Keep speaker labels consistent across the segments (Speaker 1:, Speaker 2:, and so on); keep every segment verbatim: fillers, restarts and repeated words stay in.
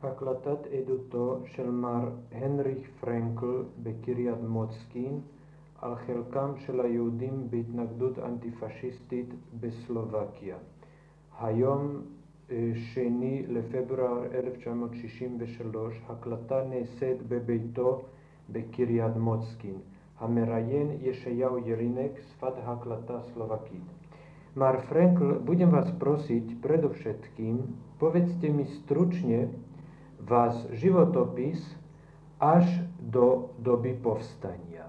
Speaker 1: הקלטת עדותו של מר הנריך פרנקל בקריית מוצקין על חלקם של היהודים בהתנגדות אנטי-פשיסטית בסלובקיה. היום שני לפברואר אלף תשע מאות שישים ושלוש, הקלטה נעשית בביתו בקריית מוצקין. המראיין ישעיהו Jelinek, sfat haklata Slovakít. Mar Frankl, budem vás prosiť predovšetkým, povedzte mi stručne váš životopis až do doby povstania.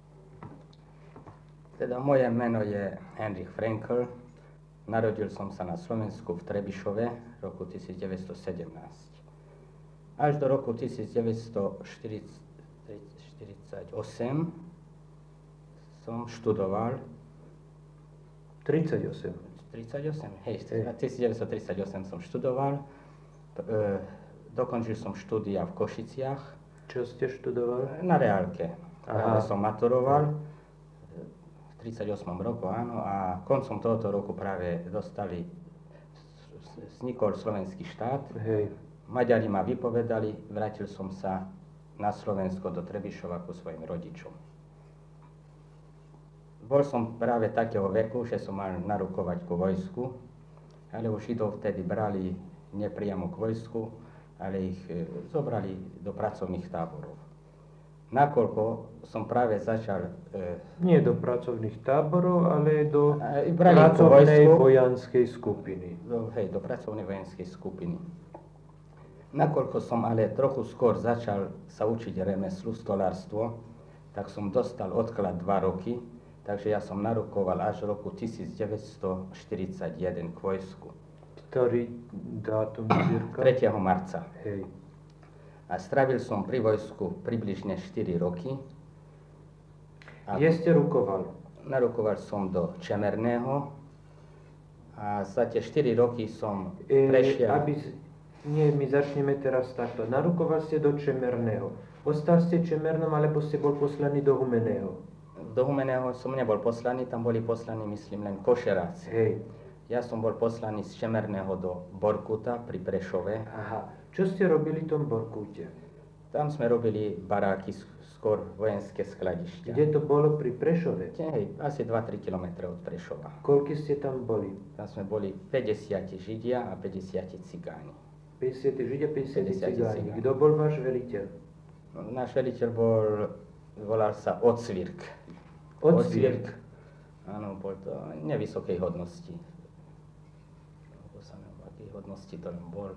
Speaker 2: Teda moje meno je Henrik Frankl. Narodil som sa na Slovensku v Trebišove v roku devätnásťstosedemnásť. Až do roku devätnásťstoštyridsaťosem som študoval.
Speaker 1: tridsaťosem.
Speaker 2: tridsaťosem, hej, devätnásťstotridsaťosem som študoval. E, dokončil som štúdia v Košiciach.
Speaker 1: Čo ste študoval?
Speaker 2: Na reálke. Práve som maturoval v tridsaťosmom roku, áno, a koncom tohoto roku práve dostali, vznikol slovenský štát.
Speaker 1: Hej.
Speaker 2: Maďari ma vypovedali, vrátil som sa na Slovensko do Trebišova ku svojim rodičom. Bol som práve takého veku, že som mal narukovať ku vojsku, ale už Židov vtedy brali nepriamo k vojsku, ale ich e, zobrali do pracovných táborov. Nakoľko som práve začal... E,
Speaker 1: Nie do pracovných táborov, ale do
Speaker 2: e,
Speaker 1: pracovnej vojenskej skupiny.
Speaker 2: Do, hej, do pracovnej vojenskej skupiny. Nakoľko som ale trochu skôr začal sa učiť remeslu, stolárstvo, tak som dostal odklad dva roky, takže ja som narukoval až v roku devätnásťstoštyridsaťjeden k vojsku.
Speaker 1: Ktorý dátum zbierka?
Speaker 2: tretieho marca.
Speaker 1: Hej.
Speaker 2: A strávil som pri vojsku približne štyri roky. A
Speaker 1: Kde ste rukoval?
Speaker 2: Narukoval som do Čemerného a za tie štyri roky som
Speaker 1: E,
Speaker 2: prešiel...
Speaker 1: aby... Nie, my začneme teraz takto. Narukoval ste do Čemerného. Ostal ste Čemernom, alebo ste bol poslaný do Humeného?
Speaker 2: Do Humeného som nebol poslaný, tam boli poslaní, myslím, len košeráci.
Speaker 1: Hej.
Speaker 2: Ja som bol poslaný z Čemerného do Borkuta pri Prešove.
Speaker 1: Aha. Čo ste robili v tom Borkute?
Speaker 2: Tam sme robili baráky, skôr vojenské skladišťa.
Speaker 1: Kde to bolo? Pri Prešove?
Speaker 2: Hej, asi dva tri kilometre od Prešova.
Speaker 1: Koľko ste tam boli?
Speaker 2: Tam sme boli päťdesiat Židia a päťdesiat Cigáni.
Speaker 1: päťdesiat Židia, päťdesiat
Speaker 2: päťdesiat
Speaker 1: Cigáni.
Speaker 2: Cigáni.
Speaker 1: Kto bol váš veliteľ?
Speaker 2: No, náš veliteľ bol, volal sa Ocvirk.
Speaker 1: Ocvirk?
Speaker 2: Áno, bol to nevysokej hodnosti. Akej hodnosti to len bol.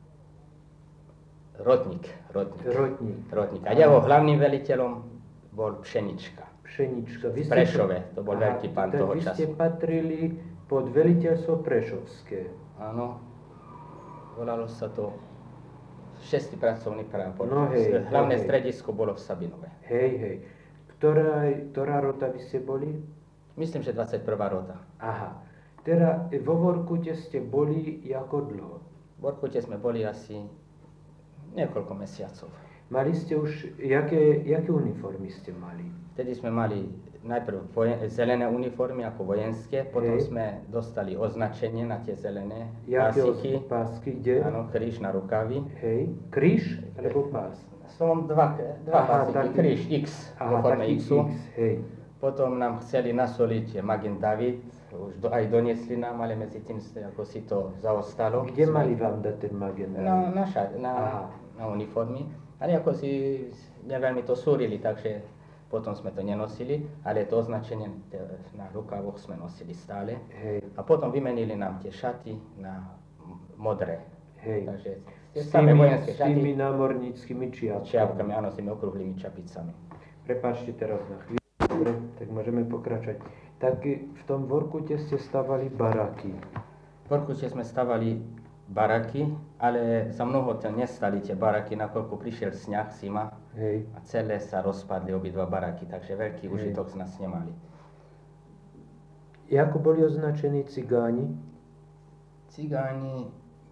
Speaker 2: Rotník. Rotník.
Speaker 1: Rotník.
Speaker 2: Rotník. A jeho hlavným veliteľom bol Pšenička.
Speaker 1: Pšenička. Vy
Speaker 2: V
Speaker 1: ste...
Speaker 2: Prešove, to bol
Speaker 1: Aha,
Speaker 2: veľký pán
Speaker 1: tak
Speaker 2: toho
Speaker 1: vy
Speaker 2: času.
Speaker 1: ste patrili pod veliteľstvo Prešovské.
Speaker 2: Áno. Volalo sa to šestý pracovný prápor.
Speaker 1: No hej,
Speaker 2: Hlavné
Speaker 1: no hej.
Speaker 2: stredisko bolo v Sabinove.
Speaker 1: Hej, hej. Ktorá, ktorá rota vy ste boli?
Speaker 2: Myslím, že dvadsaťprvá rota.
Speaker 1: Aha. Teda vo Vorkute ste boli ako dlho?
Speaker 2: V Vorkute sme boli asi niekoľko mesiacov.
Speaker 1: Mali ste už, jaké, jaké uniformy ste mali?
Speaker 2: Vtedy sme mali najprv vojen, zelené uniformy ako vojenské, potom
Speaker 1: Hej.
Speaker 2: sme dostali označenie na tie zelené
Speaker 1: Jaké
Speaker 2: pásiky.
Speaker 1: os- pásky, kde?
Speaker 2: Áno, kríž na rukavi.
Speaker 1: Hej, kríž alebo pás?
Speaker 2: Som dva, dva
Speaker 1: Aha,
Speaker 2: pásiky,
Speaker 1: taký-
Speaker 2: kríž X, vo
Speaker 1: Aha,
Speaker 2: forme
Speaker 1: taký
Speaker 2: X-u.
Speaker 1: X, hej.
Speaker 2: Potom nám chceli nasoliť Magin David, už do, aj doniesli nám, ale medzi tým ako si to zaostalo.
Speaker 1: Kde mali vám dať ten magen?
Speaker 2: Na, na, ša, na,
Speaker 1: Aha.
Speaker 2: na uniformy, ale ako si neveľmi to súrili, takže potom sme to nenosili, ale to označenie na rukavoch sme nosili stále.
Speaker 1: Hej.
Speaker 2: A potom vymenili nám tie šaty na modré.
Speaker 1: Hej.
Speaker 2: Takže tie
Speaker 1: S
Speaker 2: samé
Speaker 1: tými,
Speaker 2: vojenské
Speaker 1: s
Speaker 2: šaty,
Speaker 1: tými námorníckými čiapkami.
Speaker 2: čiapkami, áno, s tými okrúhlymi čapicami.
Speaker 1: Prepáčte teraz na chvíľu. Dobre, tak môžeme pokračovať. Tak v tom Vorkute ste stavali baraky.
Speaker 2: V Vorkute sme stavali baraky, ale za mnoho to nestali tie baraky, nakoľko prišiel sňah, zima.
Speaker 1: Hej.
Speaker 2: A celé sa rozpadli obidva baraky, takže veľký
Speaker 1: Hej.
Speaker 2: užitok z nás nemali.
Speaker 1: Ako boli označení cigáni?
Speaker 2: Cigáni,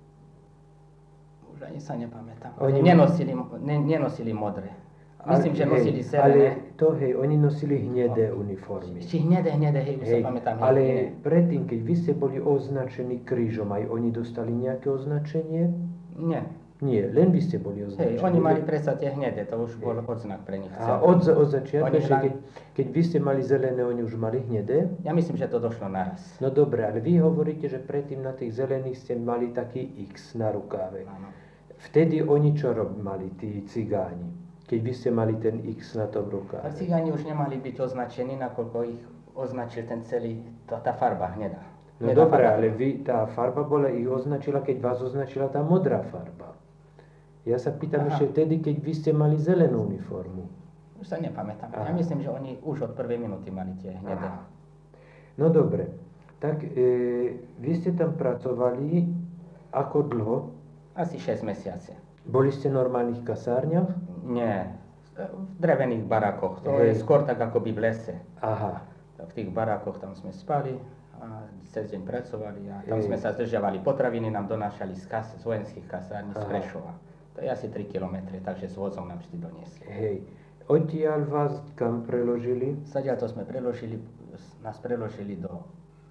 Speaker 2: už ani sa nepamätám,
Speaker 1: Oni-
Speaker 2: oni nenosili, ne, nenosili modré. Myslím, že
Speaker 1: hej,
Speaker 2: nosili
Speaker 1: ale
Speaker 2: zelené.
Speaker 1: to hej, oni nosili hnedé uniformy.
Speaker 2: Či hnedé, hnedé, hej, už
Speaker 1: Hej,
Speaker 2: sa pamätám.
Speaker 1: ale
Speaker 2: hej,
Speaker 1: predtým, keď vy ste boli označení krížom, aj oni dostali nejaké označenie?
Speaker 2: Nie,
Speaker 1: Nie, len vy ste boli
Speaker 2: Hej,
Speaker 1: označení.
Speaker 2: oni mali predsa tie hnedé, to už bol odznak pre nich.
Speaker 1: A od, od začiatku,
Speaker 2: Oni
Speaker 1: že
Speaker 2: hľad-
Speaker 1: keď, keď vy ste mali zelené, oni už mali hnedé?
Speaker 2: Ja myslím, že to došlo naraz.
Speaker 1: No dobre, ale vy hovoríte, že predtým na tých zelených ste mali taký X na rukáve.
Speaker 2: Áno.
Speaker 1: Vtedy oni čo rob, mali, tí cigáni? Keď vy ste mali ten X na tom
Speaker 2: A
Speaker 1: rukáve.
Speaker 2: cigáni už nemali byť označení, nakoľko ich označil ten celý, tá, tá farba hnedá.
Speaker 1: No
Speaker 2: Hnedá
Speaker 1: dobre,
Speaker 2: farba.
Speaker 1: ale vy, tá farba bola, ich označila, keď vás označila tá modrá farba. Ja sa pýtam
Speaker 2: Aha.
Speaker 1: ešte vtedy, keď vy ste mali zelenú uniformu.
Speaker 2: Už sa nepamätám.
Speaker 1: Aha.
Speaker 2: Ja myslím, že oni už od prvej minúty mali tie hnedé.
Speaker 1: Aha. No dobre, tak e, vy ste tam pracovali ako dlho?
Speaker 2: Asi šesť mesiace.
Speaker 1: Boli ste v normálnych kasárniach?
Speaker 2: Nie, v drevených barakoch. To
Speaker 1: Hej.
Speaker 2: je skôr tak ako by v lese.
Speaker 1: Aha.
Speaker 2: V tých barakoch tam sme spali a cez deň pracovali a tam
Speaker 1: Hej.
Speaker 2: sme sa zdržiavali. Potraviny nám donášali z, kas- z vojenských kasární z
Speaker 1: Aha.
Speaker 2: Prešova. To je asi tri kilometre, takže s vozom nám vždy doniesli.
Speaker 1: Hej. Odtiaľ vás kam preložili?
Speaker 2: Zatiaľ to sme preložili, nás preložili do,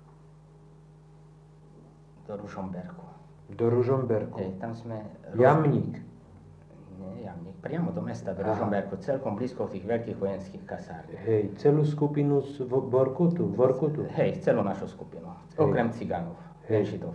Speaker 2: do Ružomberku.
Speaker 1: Do Ružomberku.
Speaker 2: Hej, tam sme...
Speaker 1: Jamník.
Speaker 2: Nie, Jamník, priamo do mesta, do
Speaker 1: Aha.
Speaker 2: Ružomberku, celkom blízko tých veľkých vojenských kasární.
Speaker 1: Hej, celú skupinu z Vo- Vorkutu, Vorkutu.
Speaker 2: Hej, celú našu skupinu,
Speaker 1: Hej.
Speaker 2: okrem cigánov,
Speaker 1: Hej.
Speaker 2: Židov.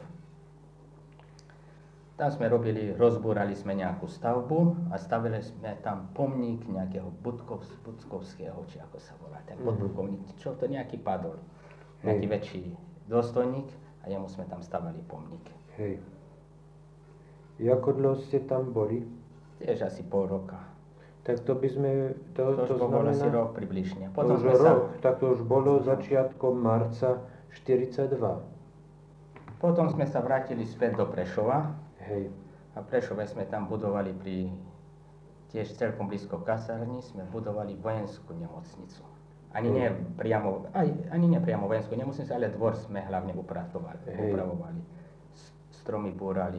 Speaker 2: Tam sme robili, rozbúrali sme nejakú stavbu a stavili sme tam pomník nejakého Budkov, Budkovského, či ako sa volá, ten
Speaker 1: Mhm.
Speaker 2: podplukovník, čo to nejaký padol, nejaký
Speaker 1: Hej.
Speaker 2: väčší dôstojník a jemu sme tam stavali pomník.
Speaker 1: Hej. Ako dlho ste tam boli?
Speaker 2: Tiež asi pol roka.
Speaker 1: Tak to by sme, to,
Speaker 2: To,
Speaker 1: to,
Speaker 2: už bol asi
Speaker 1: znamená,
Speaker 2: rok približne.
Speaker 1: to
Speaker 2: Potom
Speaker 1: už
Speaker 2: sme sa,
Speaker 1: rok, tak to už bolo začiatkom marca štyridsaťdva.
Speaker 2: potom sme sa vrátili späť do Prešova.
Speaker 1: Hej.
Speaker 2: A v Prešove sme tam budovali pri, tiež celkom blízko kasárni, sme budovali vojenskú nemocnicu. Ani nie priamo, aj, ani nie priamo vojenskú nemocnicu, ale dvor sme hlavne upratovali,
Speaker 1: Hej.
Speaker 2: upravovali. S- Stromy búrali,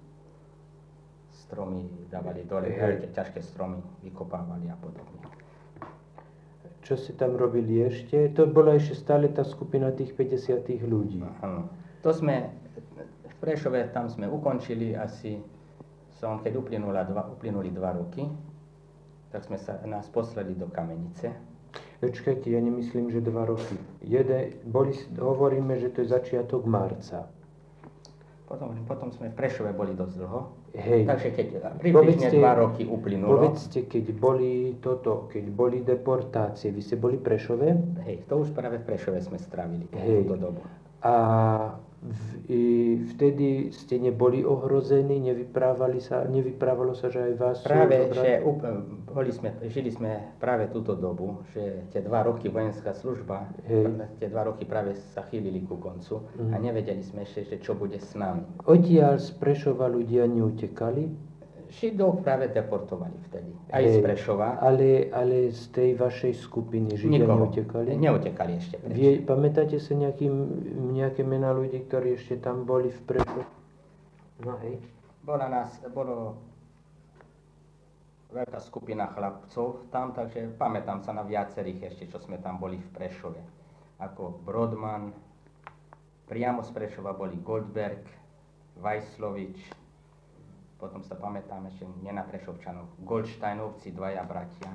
Speaker 2: stromy dávali dole,
Speaker 1: Hej.
Speaker 2: veľké ťažké stromy vykopávali a podobne.
Speaker 1: Čo ste tam robili ešte? To bola ešte stále tá skupina tých päťdesiat ľudí.
Speaker 2: Áno. To sme, v Prešove tam sme ukončili asi, som, keď uplynula dva, uplynuli dva roky, tak sme sa, nás poslali do Kamenice.
Speaker 1: Počkajte, ja nemyslím, že dva roky. Jede, boli, hovoríme, že to je začiatok marca.
Speaker 2: Potom, potom sme v Prešove boli dosť dlho.
Speaker 1: Hej.
Speaker 2: Takže keď približne
Speaker 1: Povedzte-
Speaker 2: dva roky uplynulo,
Speaker 1: Povedzte, keď boli toto, keď boli deportácie, vy ste boli v Prešove
Speaker 2: hej, to už práve v Prešove sme strávili
Speaker 1: Hej.
Speaker 2: túto dobu.
Speaker 1: a v, i vtedy ste neboli ohrození, nevyprávali sa, nevyprávalo sa, že aj vás sú
Speaker 2: Práve,
Speaker 1: zobrali?
Speaker 2: že up, boli sme, žili sme práve túto dobu, že tie dva roky vojenská služba,
Speaker 1: Hej.
Speaker 2: tie dva roky práve sa chýlili ku koncu a
Speaker 1: Mhm.
Speaker 2: nevedeli sme ešte, že čo bude s nami.
Speaker 1: Odtiaľ z Prešova ľudia neutekali,
Speaker 2: Židov práve deportovali vtedy, aj z
Speaker 1: Hej.
Speaker 2: Prešova.
Speaker 1: ale, ale z tej vašej skupiny Židia
Speaker 2: Nikoho.
Speaker 1: neutekali?
Speaker 2: Neutekali ešte preč.
Speaker 1: Vie, pamätáte sa nejaký, nejaké mená ľudí, ktorí ešte tam boli v Prešove? No hej.
Speaker 2: Bola nás, bolo veľká skupina chlapcov tam, takže pamätám sa na viacerých ešte, čo sme tam boli v Prešove. Ako Brodman, priamo z Prešova boli Goldberg, Vajslovič, potom sa pamätám ešte nie na Prešovčanov, Goldsteinovci, dvaja bratia.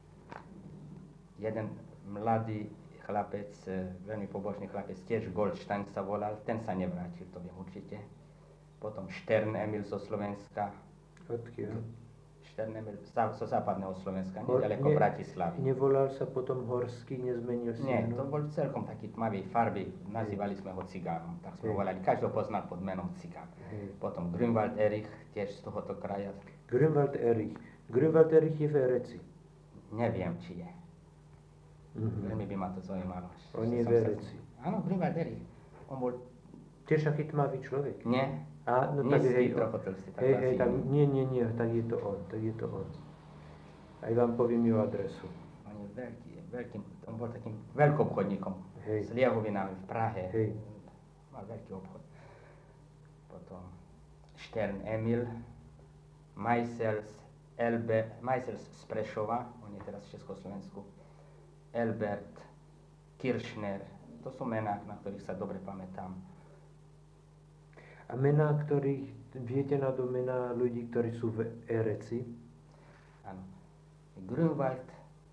Speaker 2: Jeden mladý chlapec, e, veľmi pobožný chlapec, tiež Goldstein sa volal, ten sa nevrátil, to viem určite. Potom Štern Emil zo Slovenska,
Speaker 1: Odkiaľ?
Speaker 2: Štern Emil zá- zo západného Slovenska,
Speaker 1: Hor-
Speaker 2: nedaleko
Speaker 1: nie-
Speaker 2: Bratislavy.
Speaker 1: Nevolal sa potom Horský, nezmenil si
Speaker 2: Nie,
Speaker 1: meno?
Speaker 2: to bol celkom taký tmavý farby, nazývali sme ho Cigánom, tak sme ho
Speaker 1: Hej.
Speaker 2: volali, každý ho poznal pod menom Cigán.
Speaker 1: Hej.
Speaker 2: Potom Grünwald Erich, tiež z tohoto kraja,
Speaker 1: Grünwald Erich. Grünwald Erich je v Ereci.
Speaker 2: neviem či je,
Speaker 1: Mhm.
Speaker 2: veľmi by ma to zaujímalo.
Speaker 1: On
Speaker 2: Že
Speaker 1: je
Speaker 2: som
Speaker 1: v
Speaker 2: sa-
Speaker 1: Ereci.
Speaker 2: Áno, Grünwald Erich, on bol,
Speaker 1: Tiež aký tmavý človek.
Speaker 2: nie,
Speaker 1: A, no tak
Speaker 2: nízky,
Speaker 1: hej,
Speaker 2: trochu tlstý, tak
Speaker 1: hej,
Speaker 2: asi
Speaker 1: hej, tak,
Speaker 2: nie.
Speaker 1: nie, nie, nie, tak je to on, tak je to on. Aj vám poviem ju adresu.
Speaker 2: On je veľký, veľký, on bol takým veľkoobchodníkom
Speaker 1: Hej.
Speaker 2: s liehovinami v Prahe.
Speaker 1: Hej.
Speaker 2: Mal veľký obchod. Potom Štern Emil, Majsels, Elbe, Majsels z Prešova, on je teraz v Československu, Elbert, Kirchner, to sú mená, na ktorých sa dobre pamätám.
Speaker 1: A A mená, ktorých viete na mená ľudí, ktorí sú v Ereci?
Speaker 2: Áno. Grünwald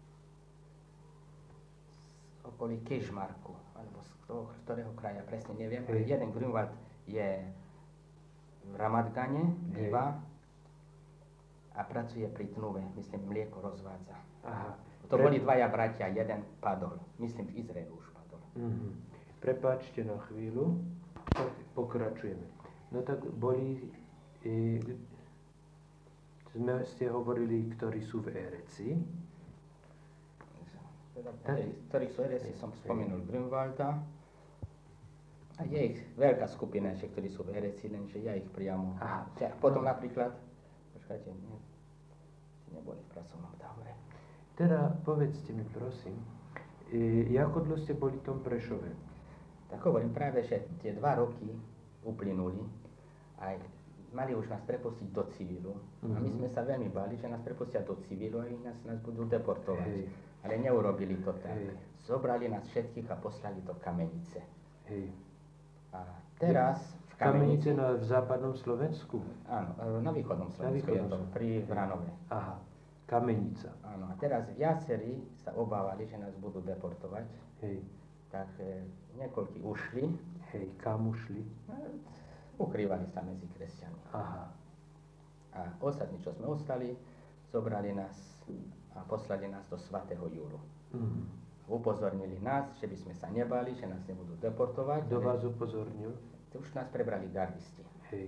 Speaker 2: z okolí Kežmarku, alebo z toho, ktorého kraja, presne neviem.
Speaker 1: Hej.
Speaker 2: Jeden Grünwald je v Ramadgane, býva a pracuje pri Tnuve, myslím, mlieko rozvádza.
Speaker 1: Aha.
Speaker 2: To
Speaker 1: Pre-
Speaker 2: boli dvaja bratia, jeden padol, myslím, v Izraelu už padol.
Speaker 1: Mhm. Prepáčte na chvíľu, tak pokračujeme. No tak boli, e, sme ste hovorili, ktorí sú v Ereci.
Speaker 2: Teda,
Speaker 1: Tak.
Speaker 2: tej, ktorých sú Ereci, som spomenul Grünwalda. A je ich veľká skupina, že, ktorí sú v Ereci, lenže ja ich priamo...
Speaker 1: Aha.
Speaker 2: Ja, potom napríklad, počkajte, nie, neboli v pracovnom tábore.
Speaker 1: Teda povedzte mi prosím, e, ako dlho ste boli v tom Prešove?
Speaker 2: Tak hovorím práve, že tie dva roky uplynuli, aj mali už nás prepustiť do civilu. A my
Speaker 1: Mhm.
Speaker 2: sme sa veľmi báli, že nás prepustia do civilu a nás, nás budú deportovať.
Speaker 1: Hej.
Speaker 2: Ale neurobili to tak.
Speaker 1: Hej.
Speaker 2: Zobrali nás všetkých a poslali do Kamenice.
Speaker 1: Hej.
Speaker 2: A teraz v
Speaker 1: Kamenice
Speaker 2: Kamenici...
Speaker 1: na v západnom Slovensku?
Speaker 2: Áno, e, na východnom
Speaker 1: Na
Speaker 2: Slovensku je
Speaker 1: východnom
Speaker 2: to,
Speaker 1: Slovensku.
Speaker 2: pri Vranove.
Speaker 1: Aha, Kamenica.
Speaker 2: Áno, a teraz viacerí sa obávali, že nás budú deportovať,
Speaker 1: Hej,
Speaker 2: tak e, niekoľkí ušli,
Speaker 1: hej, kam ušli?
Speaker 2: e, ukrývali sa medzi kresťanmi.
Speaker 1: Aha,
Speaker 2: A ostatní, čo sme ostali, zobrali nás a poslali nás do svätého Júru.
Speaker 1: mhm.
Speaker 2: Upozornili nás, že by sme sa nebali, že nás nebudú deportovať.
Speaker 1: Kto
Speaker 2: ale
Speaker 1: vás upozornil?
Speaker 2: Už nás prebrali gardisti.
Speaker 1: Hej,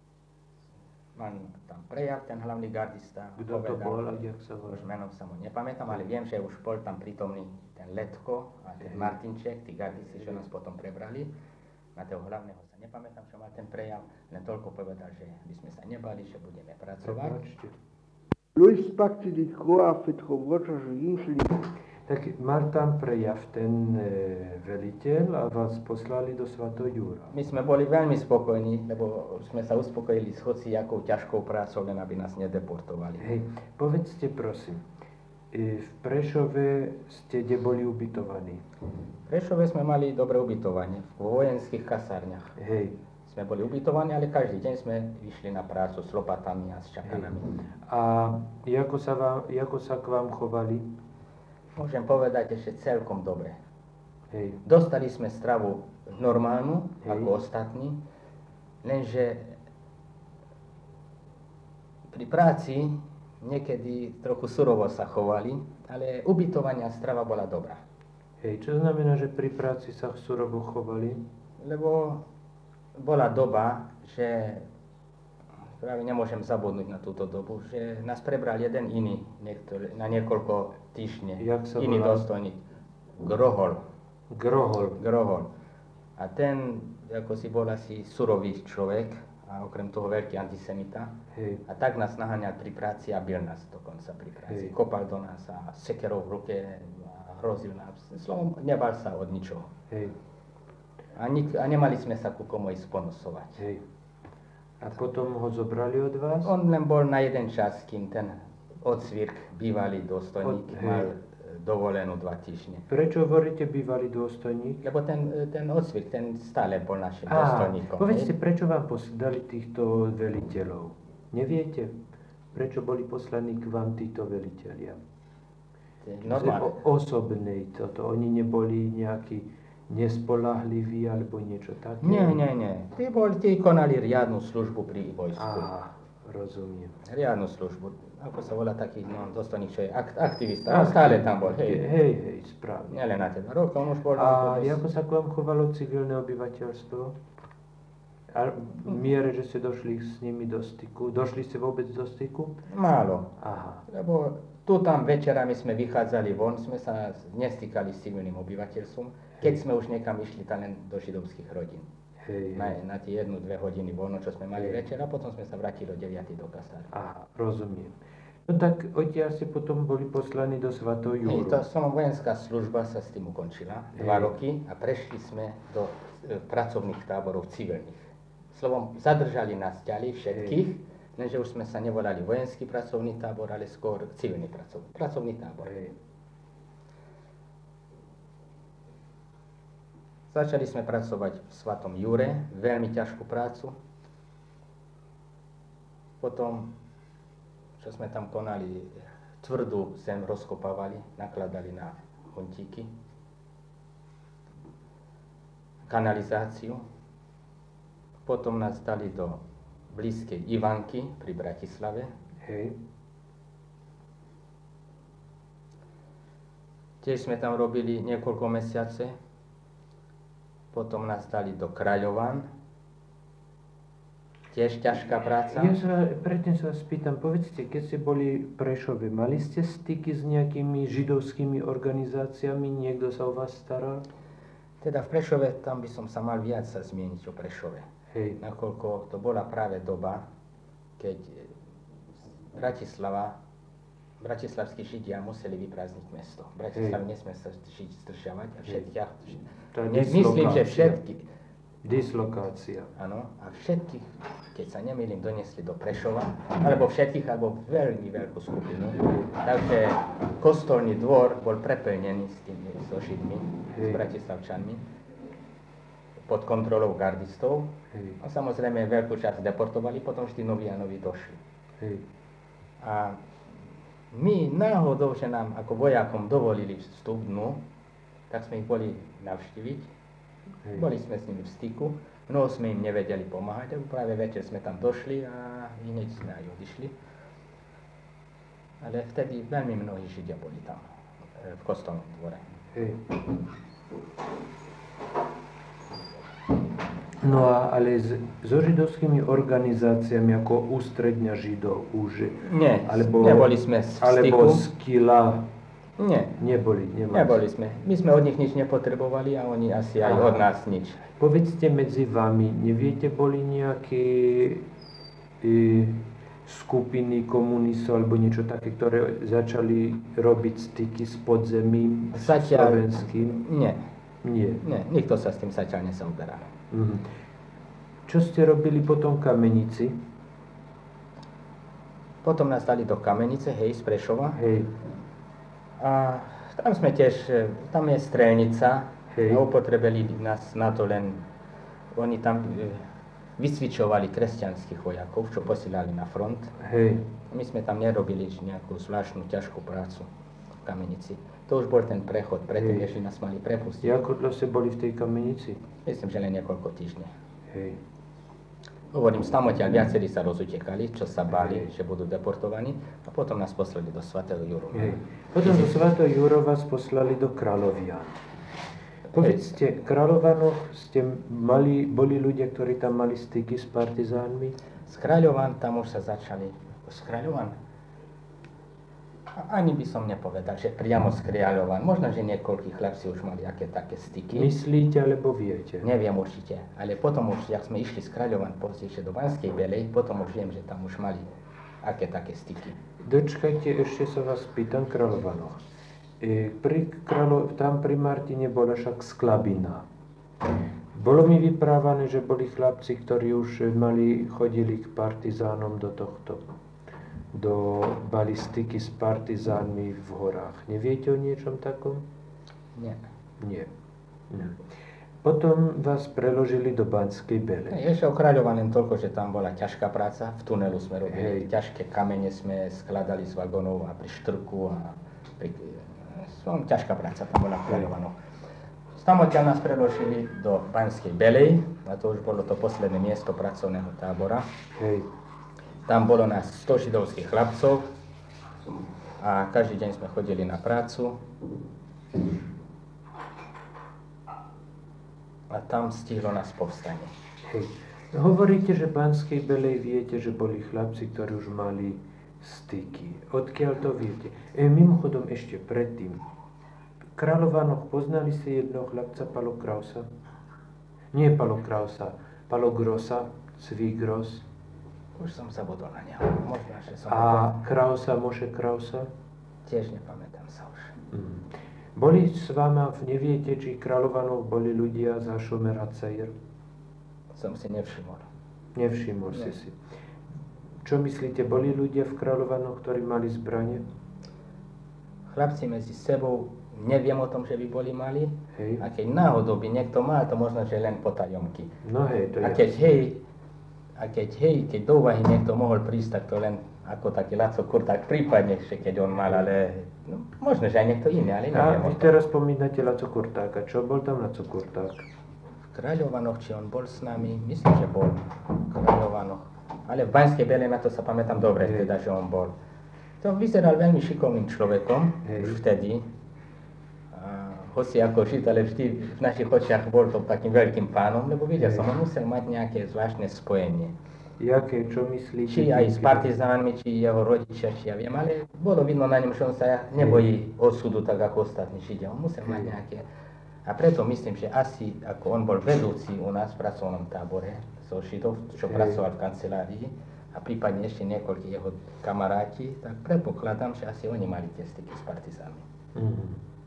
Speaker 2: Mám tam prejav, ten hlavný gardista.
Speaker 1: kto to bol a jak sa volá?
Speaker 2: Už menom sa mu nepamätám, ale viem, že už bol tam prítomný ten Letko a ten
Speaker 1: Hej.
Speaker 2: Martinček, tí gardisti, čo
Speaker 1: Hej.
Speaker 2: nás potom prebrali. Na toho hlavného sa nepamätám, čo mal ten prejav, len toľko povedal, že by sme sa nebali, že budeme pracovať.
Speaker 1: Prepáčte.
Speaker 3: לא הספקתי לקרוא אף את חוברות השגים שלי.
Speaker 1: Tak mal tam prejav ten e, veliteľ a vás poslali do Svato Júra.
Speaker 2: My sme boli veľmi spokojní, lebo sme sa uspokojili s hociakou ťažkou prácou, len aby nás nedeportovali.
Speaker 1: Hej, povedzte prosím, e, v Prešove ste kde boli ubytovaní?
Speaker 2: V Prešove sme mali dobré ubytovanie, vo vojenských kasárniach.
Speaker 1: Hej,
Speaker 2: Sme boli ubytovaní, ale každý deň sme vyšli na prácu s lopatami a s
Speaker 1: hej.
Speaker 2: čakanami.
Speaker 1: A ako sa, vám, ako sa k vám chovali?
Speaker 2: Môžem povedať ešte celkom dobre.
Speaker 1: Hej,
Speaker 2: Dostali sme stravu normálnu,
Speaker 1: Hej.
Speaker 2: ako ostatní, lenže pri práci niekedy trochu surovo sa chovali, ale ubytovania strava bola dobrá.
Speaker 1: hej, čo znamená, že pri práci sa surovo chovali?
Speaker 2: Lebo bola doba, že práve nemôžem zabudnúť na túto dobu, že nás prebral jeden iný niektorý, na niekoľko týždne,
Speaker 1: Jak sa
Speaker 2: iný
Speaker 1: volá?
Speaker 2: dôstojník, Grohol.
Speaker 1: Grohol.
Speaker 2: Grohol. A ten, ako si bol asi surový človek a okrem toho veľký antisemita.
Speaker 1: Hej,
Speaker 2: A tak nás naháňal pri práci a bil nás dokonca pri práci.
Speaker 1: Hej.
Speaker 2: Kopal do nás a sekerou v ruke a hrozil nás. Slovom, nebal sa od ničoho.
Speaker 1: hej,
Speaker 2: A, nik- a nemali sme sa ku komu ísť ponosovať.
Speaker 1: hej. A potom ho zobrali od vás?
Speaker 2: On len bol na jeden čas, kým ten odsvirk, bývalý dôstojník,
Speaker 1: Od- hej.
Speaker 2: mal e, dovolenú dva týždne.
Speaker 1: Prečo hovoríte bývalý dôstojník?
Speaker 2: Lebo ten, e, ten odsvirk, ten stále bol našim
Speaker 1: Á,
Speaker 2: dôstojníkom.
Speaker 1: povedzte,
Speaker 2: hej.
Speaker 1: prečo vám poslali týchto veliteľov? Neviete? Prečo boli poslaní k vám títo veliteľia?
Speaker 2: To je normálne.
Speaker 1: O- osobnej toto, oni neboli nejakí nespolahliví alebo niečo také?
Speaker 2: Nie, nie, nie. Tí, bol, tí konali riadnu službu pri vojsku.
Speaker 1: Á, rozumiem.
Speaker 2: Riadnu službu. Ako sa volá taký no, dôstojník, čo je ak- aktivista. A stále tam bol, hej.
Speaker 1: Hej, hej, správne.
Speaker 2: Nielen na tie dva roky, on už bol...
Speaker 1: A
Speaker 2: on bol
Speaker 1: ako sa k vám chovalo civilné obyvateľstvo? A v miere, že ste došli s nimi do styku. Došli ste vôbec do styku?
Speaker 2: Málo.
Speaker 1: Aha.
Speaker 2: Lebo tu tam večerami sme vychádzali von, sme sa nestýkali s civilným obyvateľstvom, keď sme už niekam išli tam len do židovských rodín.
Speaker 1: Hej,
Speaker 2: Na,
Speaker 1: hej.
Speaker 2: na tie jednu, dve hodiny voľno, čo sme mali
Speaker 1: Hej.
Speaker 2: večer a potom sme sa vrátili do deviatej do kasárne.
Speaker 1: Aha, rozumiem. No tak odtiaľ ste potom boli poslaní do Svato
Speaker 2: Hej,
Speaker 1: Júru.
Speaker 2: to som vojenská služba sa s tým ukončila, dva
Speaker 1: Hej.
Speaker 2: roky a prešli sme do e, pracovných táborov civilných. Slovom, zadržali nás ďalej všetkých, lenže už sme sa nevolali vojenský pracovný tábor, ale skôr civilný pracovný, pracovný tábor.
Speaker 1: Hej.
Speaker 2: Začali sme pracovať v Svatom Jure, veľmi ťažkú prácu. potom, čo sme tam konali, tvrdú zem rozkopávali, nakladali na huntíky, kanalizáciu. Potom nás dali do blízkej Ivanky pri Bratislave.
Speaker 1: Hej.
Speaker 2: Tiež sme tam robili niekoľko mesiace. Potom nás dali do Kráľovan. Tiež ťažká práca.
Speaker 1: Ja sa, predtým sa vás pýtam, povedzte, keď ste boli v Prešove, mali ste styky s nejakými židovskými organizáciami? Niekto sa o vás staral?
Speaker 2: Teda v Prešove, tam by som sa mal viac sa zmieniť o Prešove.
Speaker 1: Hej.
Speaker 2: Nakoľko to bola práve doba, keď Bratislava, bratislavskí Židia museli vyprázdniť mesto. V Bratislave nesmie sa žiť zdržiavať a všetkých. Myslím, že všetky.
Speaker 1: Dislokácia.
Speaker 2: Áno, a všetkých, keď sa nemýlim, doniesli do Prešova, alebo všetkých, alebo veľmi veľkú skupinu. Takže kostolný dvor bol preplnený s tými so Židmi, s Bratislavčanmi, pod kontrolou gardistov.
Speaker 1: Hej.
Speaker 2: A samozrejme veľkú časť deportovali, potom vždy noví a noví došli.
Speaker 1: Hej.
Speaker 2: A my náhodou, že nám ako vojakom dovolili vstup dnu, tak sme ich boli navštíviť.
Speaker 1: Hej.
Speaker 2: Boli sme s nimi v styku, mnoho sme im nevedeli pomáhať, a práve večer sme tam došli a hneď sme aj odišli. Ale vtedy veľmi mnohí Židia boli tam, v kostolnom dvore.
Speaker 1: Hej. No a ale s, so židovskými organizáciami ako Ústredňa Židov už...
Speaker 2: Nie,
Speaker 1: alebo,
Speaker 2: neboli sme v styku.
Speaker 1: Alebo Skila...
Speaker 2: Nie.
Speaker 1: Neboli, nemali.
Speaker 2: Neboli sme. My sme od nich nič nepotrebovali a oni asi aj
Speaker 1: Aha.
Speaker 2: od nás nič.
Speaker 1: Povedzte medzi vami, neviete, boli nejaké e, skupiny komunistov alebo niečo také, ktoré začali robiť styky s podzemím
Speaker 2: Zatiaľ...
Speaker 1: slovenským?
Speaker 2: Nie.
Speaker 1: Nie.
Speaker 2: Nie, nikto sa s tým zatiaľ nezaoberá.
Speaker 1: Mhm. Čo ste robili potom v Kamenici?
Speaker 2: Potom nás dali do Kamenice, hej, z Prešova.
Speaker 1: Hej.
Speaker 2: A tam sme tiež, tam je strelnica.
Speaker 1: Hej.
Speaker 2: A upotrebili nás na to len, oni tam e, vycvičovali kresťanských vojakov, čo posielali na front.
Speaker 1: Hej.
Speaker 2: My sme tam nerobili nejakú zvláštnu ťažkú prácu v Kamenici. To už bol ten prechod, predtým,
Speaker 1: Hej.
Speaker 2: než nás mali prepustiť.
Speaker 1: Ako dlho ste boli v tej Kamenici?
Speaker 2: Myslím, že len niekoľko týždňov.
Speaker 1: Hej.
Speaker 2: Hovorím, stamotiaľ viacerí sa rozutekali, čo sa báli,
Speaker 1: Hej.
Speaker 2: že budú deportovaní, a potom nás poslali do svätého Jurova.
Speaker 1: Hej. Potom do svätého Jurova vás poslali do Kráľovian. Povedzte, v Kráľovanoch ste mali, boli ľudia, ktorí tam mali styky s partizánmi?
Speaker 2: Z Kráľovan tam už sa začali, z Kráľovan? Ani by som nepovedal, že priamo z Kráľovan. Možno, že niekoľkí chlapci už mali aké také styky.
Speaker 1: Myslíte, alebo viete?
Speaker 2: Neviem určite, ale potom už, jak sme išli z Kráľovan pozdejšie do Banskej Belej, potom už viem, že tam už mali aké také styky.
Speaker 1: Dočkajte, ešte sa vás pýtam v Kráľovanoch. E, pri Kráľo, tam pri Martine bola však sklabina. Bolo mi vyprávané, že boli chlapci, ktorí už mali, chodili k partizánom do tohto, do balistiky s partizánmi v horách. Neviete o niečom takom?
Speaker 2: Nie.
Speaker 1: Nie. Nie. Potom vás preložili do Banskej Belej.
Speaker 2: Ešte o Kráľovan len toľko, že tam bola ťažká práca. V tunelu sme robili,
Speaker 1: Hej.
Speaker 2: ťažké kamene sme skladali z vagónov a pri štrku a pri... Som, ťažká práca tam bola v Kráľovanoch. Stamotiaľ nás preložili do Banskej Belej, a to už bolo to posledné miesto pracovného tábora.
Speaker 1: Hej.
Speaker 2: Tam bolo nás sto židovských chlapcov a každý deň sme chodili na prácu. A tam stihlo nás povstanie.
Speaker 1: Hej. Hovoríte, že v Banskej Belej viete, že boli chlapci, ktorí už mali styky. Odkiaľ to viete? E, mimochodom ešte predtým. V Kráľovanoch poznali ste jedného chlapca, Palo Krausa? Nie Palo Krausa, Palo Grossa, Cvigros.
Speaker 2: Už som zabudol na neho. Možno, že som...
Speaker 1: A Krausa, Moše Krausa?
Speaker 2: Tiež nepamätám sa už.
Speaker 1: Mm. Boli s vama, neviete, či v Kráľovanoch boli ľudia za Šomera Ceir?
Speaker 2: Som si nevšimol.
Speaker 1: Nevšimol
Speaker 2: Nie.
Speaker 1: si si. Čo myslíte, boli ľudia v Kráľovanoch, ktorí mali zbrane?
Speaker 2: Chlapci medzi sebou, neviem o tom, že by boli mali.
Speaker 1: Hej.
Speaker 2: A keď náhodou by niekto mal, to možno, že len potajomky.
Speaker 1: No hej, to
Speaker 2: A
Speaker 1: je...
Speaker 2: keď hej, a A keď, hej, keď do úvahy niekto mohol prísť, tak to len ako taký Laco Kurták prípadne, že keď on mal, ale no, možno, že aj niekto iný, ale
Speaker 1: A
Speaker 2: neviem.
Speaker 1: vy teraz spomínate Laco Kurtáka. Čo bol tam Laco Kurták?
Speaker 2: V Kráľovanoch, či on bol s nami, myslím, že bol v Kráľovanoch. Ale v Banskej Bielej, na to sa pamätám dobre,
Speaker 1: Hej.
Speaker 2: teda, že on bol. To vyzeral veľmi šikovným človekom,
Speaker 1: Hej.
Speaker 2: už vtedy. A hoci ako žid, ale vždy v našich očiach bol to takým veľkým pánom, lebo videl
Speaker 1: Hej.
Speaker 2: som, on musel mať nejaké zvláštne spojenie.
Speaker 1: Jaké, čo myslíte?
Speaker 2: Či aj s partizánmi, či jeho rodičia, či ja viem, ale bolo vidno na ňom, že on sa nebojí osudu tak ako ostatní Židia. On musel mať nejaké. A preto myslím, že asi ako on bol vedúci u nás v pracovnom tábore so Židov, čo
Speaker 1: Hej.
Speaker 2: pracoval v kancelárii a prípadne ešte niekoľkí jeho kamaráti, tak predpokladám, že asi oni mali tie styky s partizánmi.
Speaker 1: Mhm.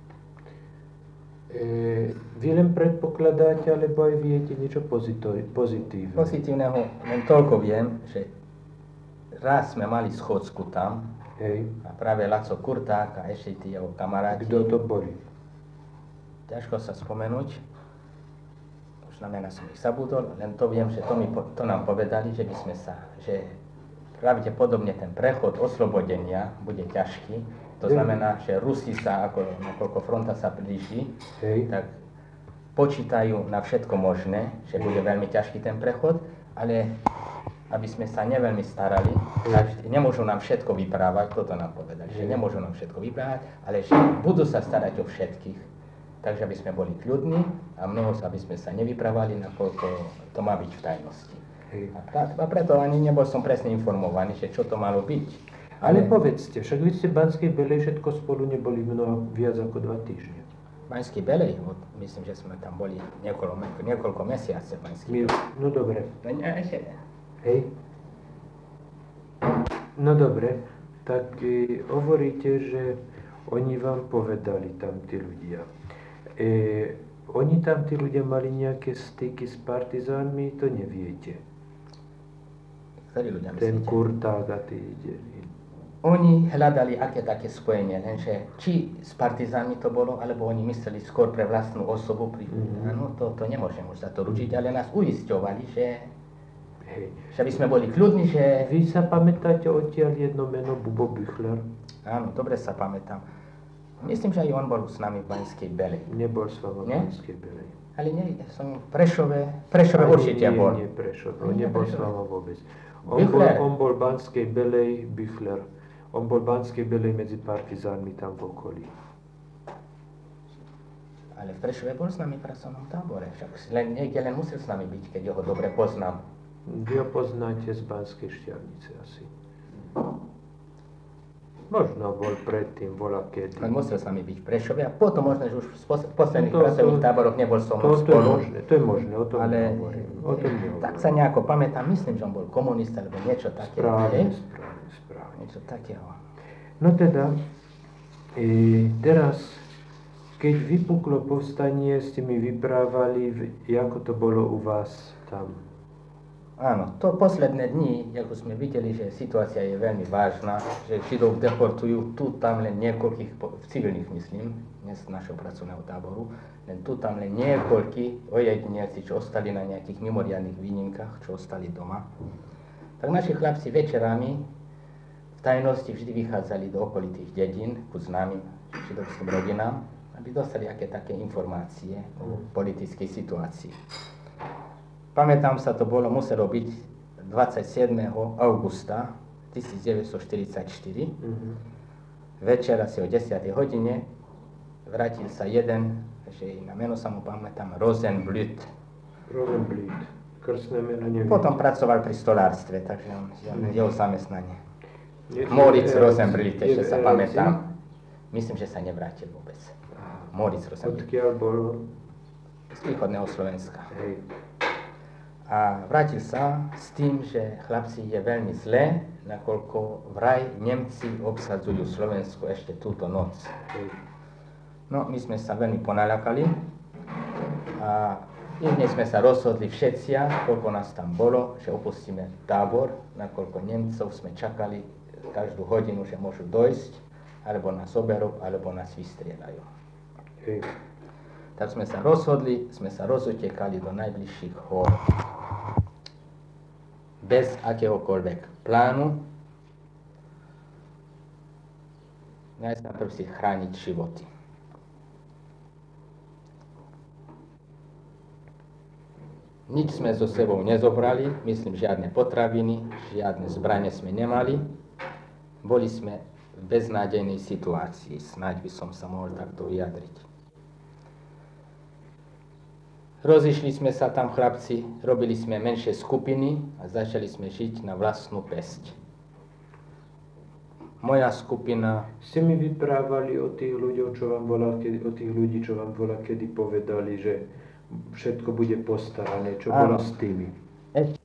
Speaker 1: E, vy len predpokladáte, alebo aj viete niečo pozito- pozitívne?
Speaker 2: Pozitívneho len toľko viem, že raz sme mali schodsku tam
Speaker 1: Hej.
Speaker 2: a práve Laco Kurták a ešte tí jeho kamaráti.
Speaker 1: Kto to boli?
Speaker 2: Ťažko sa spomenúť, už na mena som ich zabudol, len to viem, že to, mi, po- to nám povedali, že by sme sa, že pravdepodobne ten prechod oslobodenia bude ťažký. To znamená, že Rusi sa, ako nakoľko fronta sa blíži,
Speaker 1: Hej.
Speaker 2: tak počítajú na všetko možné, že bude veľmi ťažký ten prechod, ale aby sme sa neveľmi starali, takže nemôžu nám všetko vyprávať, toto nám povedali, že nemôžu nám všetko vyprávať, ale že budú sa starať o všetkých. Takže aby sme boli kľudní a mnoho sa, aby sme sa nevyprávali, nakoľko to má byť v tajnosti.
Speaker 1: Hej.
Speaker 2: A, pra- a preto ani nebol som presne informovaný, že čo to malo byť.
Speaker 1: Ale povedzte, však vy ste v Banskej Belej všetko spolu neboli mnoho viac ako dva týždne.
Speaker 2: V Banskej Belej, od- myslím, že sme tam boli niekoľko, niekoľko mesiacov v Banskej
Speaker 1: My,
Speaker 2: Belej.
Speaker 1: no dobre.
Speaker 2: No, nie, ešte,
Speaker 1: Hej. No dobre, tak e, hovoríte, že oni vám povedali tam tí ľudia. E, oni tam tí ľudia mali nejaké styky s partizánmi, to neviete.
Speaker 2: ktorí ľudia
Speaker 1: Ten
Speaker 2: myslíte?
Speaker 1: Kurták a tí ide.
Speaker 2: Oni hľadali aké také spojenie, lenže či s partizánmi to bolo, alebo oni mysleli skôr pre vlastnú osobu. Pri...
Speaker 1: Mhm.
Speaker 2: Áno, to, to nemôžem už za to ručiť, ale nás uisťovali, že,
Speaker 1: Hej.
Speaker 2: že by sme boli kľudní, že...
Speaker 1: Vy sa pamätáte odtiaľ jedno meno Bubo Büchler?
Speaker 2: Áno, dobre sa pamätám. Myslím, že aj on bol s nami v Banskej Belej.
Speaker 1: Nebol s vama v
Speaker 2: Nie?
Speaker 1: Banskej Belej.
Speaker 2: Ale nie, som v Prešove, Prešove
Speaker 1: Ani
Speaker 2: určite
Speaker 1: nie,
Speaker 2: bol.
Speaker 1: Nie, Prešov, on
Speaker 2: Nie,
Speaker 1: nebol s
Speaker 2: Prešov.
Speaker 1: vama vôbec. On bol,
Speaker 2: Büchler.
Speaker 1: on bol v Banskej Belej, Büchler. On bol v Banskej Belej medzi partizánmi tam v okolí.
Speaker 2: Ale v Prešove bol s nami v pracovnom tábore. Však len niekde len musel s nami byť, keď ho dobre poznám.
Speaker 1: Vy ho poznáte z Banskej Štiavnice asi. Možno bol predtým, bola kedy.
Speaker 2: On musel s nami byť v Prešove a potom možno, že už v pos- v posledných
Speaker 1: No to-
Speaker 2: pracovných
Speaker 1: to-
Speaker 2: táboroch nebol so mnou
Speaker 1: To, to je
Speaker 2: spolu.
Speaker 1: možné, to je možné, o tom
Speaker 2: Ale
Speaker 1: nehovorím. O tom nehovorím.
Speaker 2: tak sa nejako pamätám, myslím, že on bol komunista alebo niečo také.
Speaker 1: Správne,
Speaker 2: hej?
Speaker 1: správne, správne.
Speaker 2: Niečo takého.
Speaker 1: No teda, e, teraz, keď vypuklo povstanie, ste mi vyprávali, v- ako to bolo u vás tam.
Speaker 2: Áno, to posledné dni, ako sme videli, že situácia je veľmi vážna, že Židov deportujú tu tam len niekoľkých, po- civilných myslím, nie z našho pracovného táboru, len tu tam len niekoľkí ojedinelci, čo ostali na nejakých mimoriadnych výnimkách, čo ostali doma. Tak naši chlapci večerami v tajnosti vždy vychádzali do okolitých dedín ku známym židovským rodinám, aby dostali aké také informácie o politickej situácii. Pamätám sa, to bolo, muselo byť dvadsiateho siedmeho augusta tisícdeväťstoštyridsaťštyri.
Speaker 1: Mhm.
Speaker 2: Večer asi o desiatej hodine vrátil sa jeden, že na meno sa mu pamätám, Rosenblüt.
Speaker 1: Rosenblit. Krstné meno neviem.
Speaker 2: Potom pracoval pri stolárstve, takže on, jeho zamestnanie.
Speaker 1: Je-
Speaker 2: Moritz
Speaker 1: je-
Speaker 2: Rosenblüt,
Speaker 1: je-
Speaker 2: ešte sa
Speaker 1: je-
Speaker 2: pamätám. Myslím, že sa nevrátil vôbec. Moritz Rosenblüt.
Speaker 1: Odkiaľ bol?
Speaker 2: Z východného Slovenska.
Speaker 1: Hej.
Speaker 2: A vrátil sa s tým, že chlapci je veľmi zlé, nakoľko vraj Nemci obsadzujú Slovensko ešte túto noc.
Speaker 1: Hej.
Speaker 2: No, my sme sa veľmi ponaľakali a jedne sme sa rozhodli všetci, koľko nás tam bolo, že opustíme tábor, nakoľko Nemcov sme čakali každú hodinu, že môžu dojsť, alebo nás oberú, alebo nás vystrieľajú.
Speaker 1: Hej.
Speaker 2: Tak sme sa rozhodli, sme sa rozutekali do najbližších hôr. bez akéhokoľvek plánu. Najprv si chrániť životy. Nič sme so sebou nezobrali, myslím, žiadne potraviny, žiadne zbrane sme nemali. Boli sme v beznádejnej situácii, snáď by som sa mohol takto vyjadriť. Rozišli sme sa tam, chlapci, robili sme menšie skupiny a začali sme žiť na vlastnú päsť. Moja skupina...
Speaker 1: Ste mi vyprávali o tých ľuďoch, čo vám bola, o tých ľudí, čo vám bola kedy povedali, že všetko bude postarané. Čo bolo s tými?
Speaker 2: Ešte.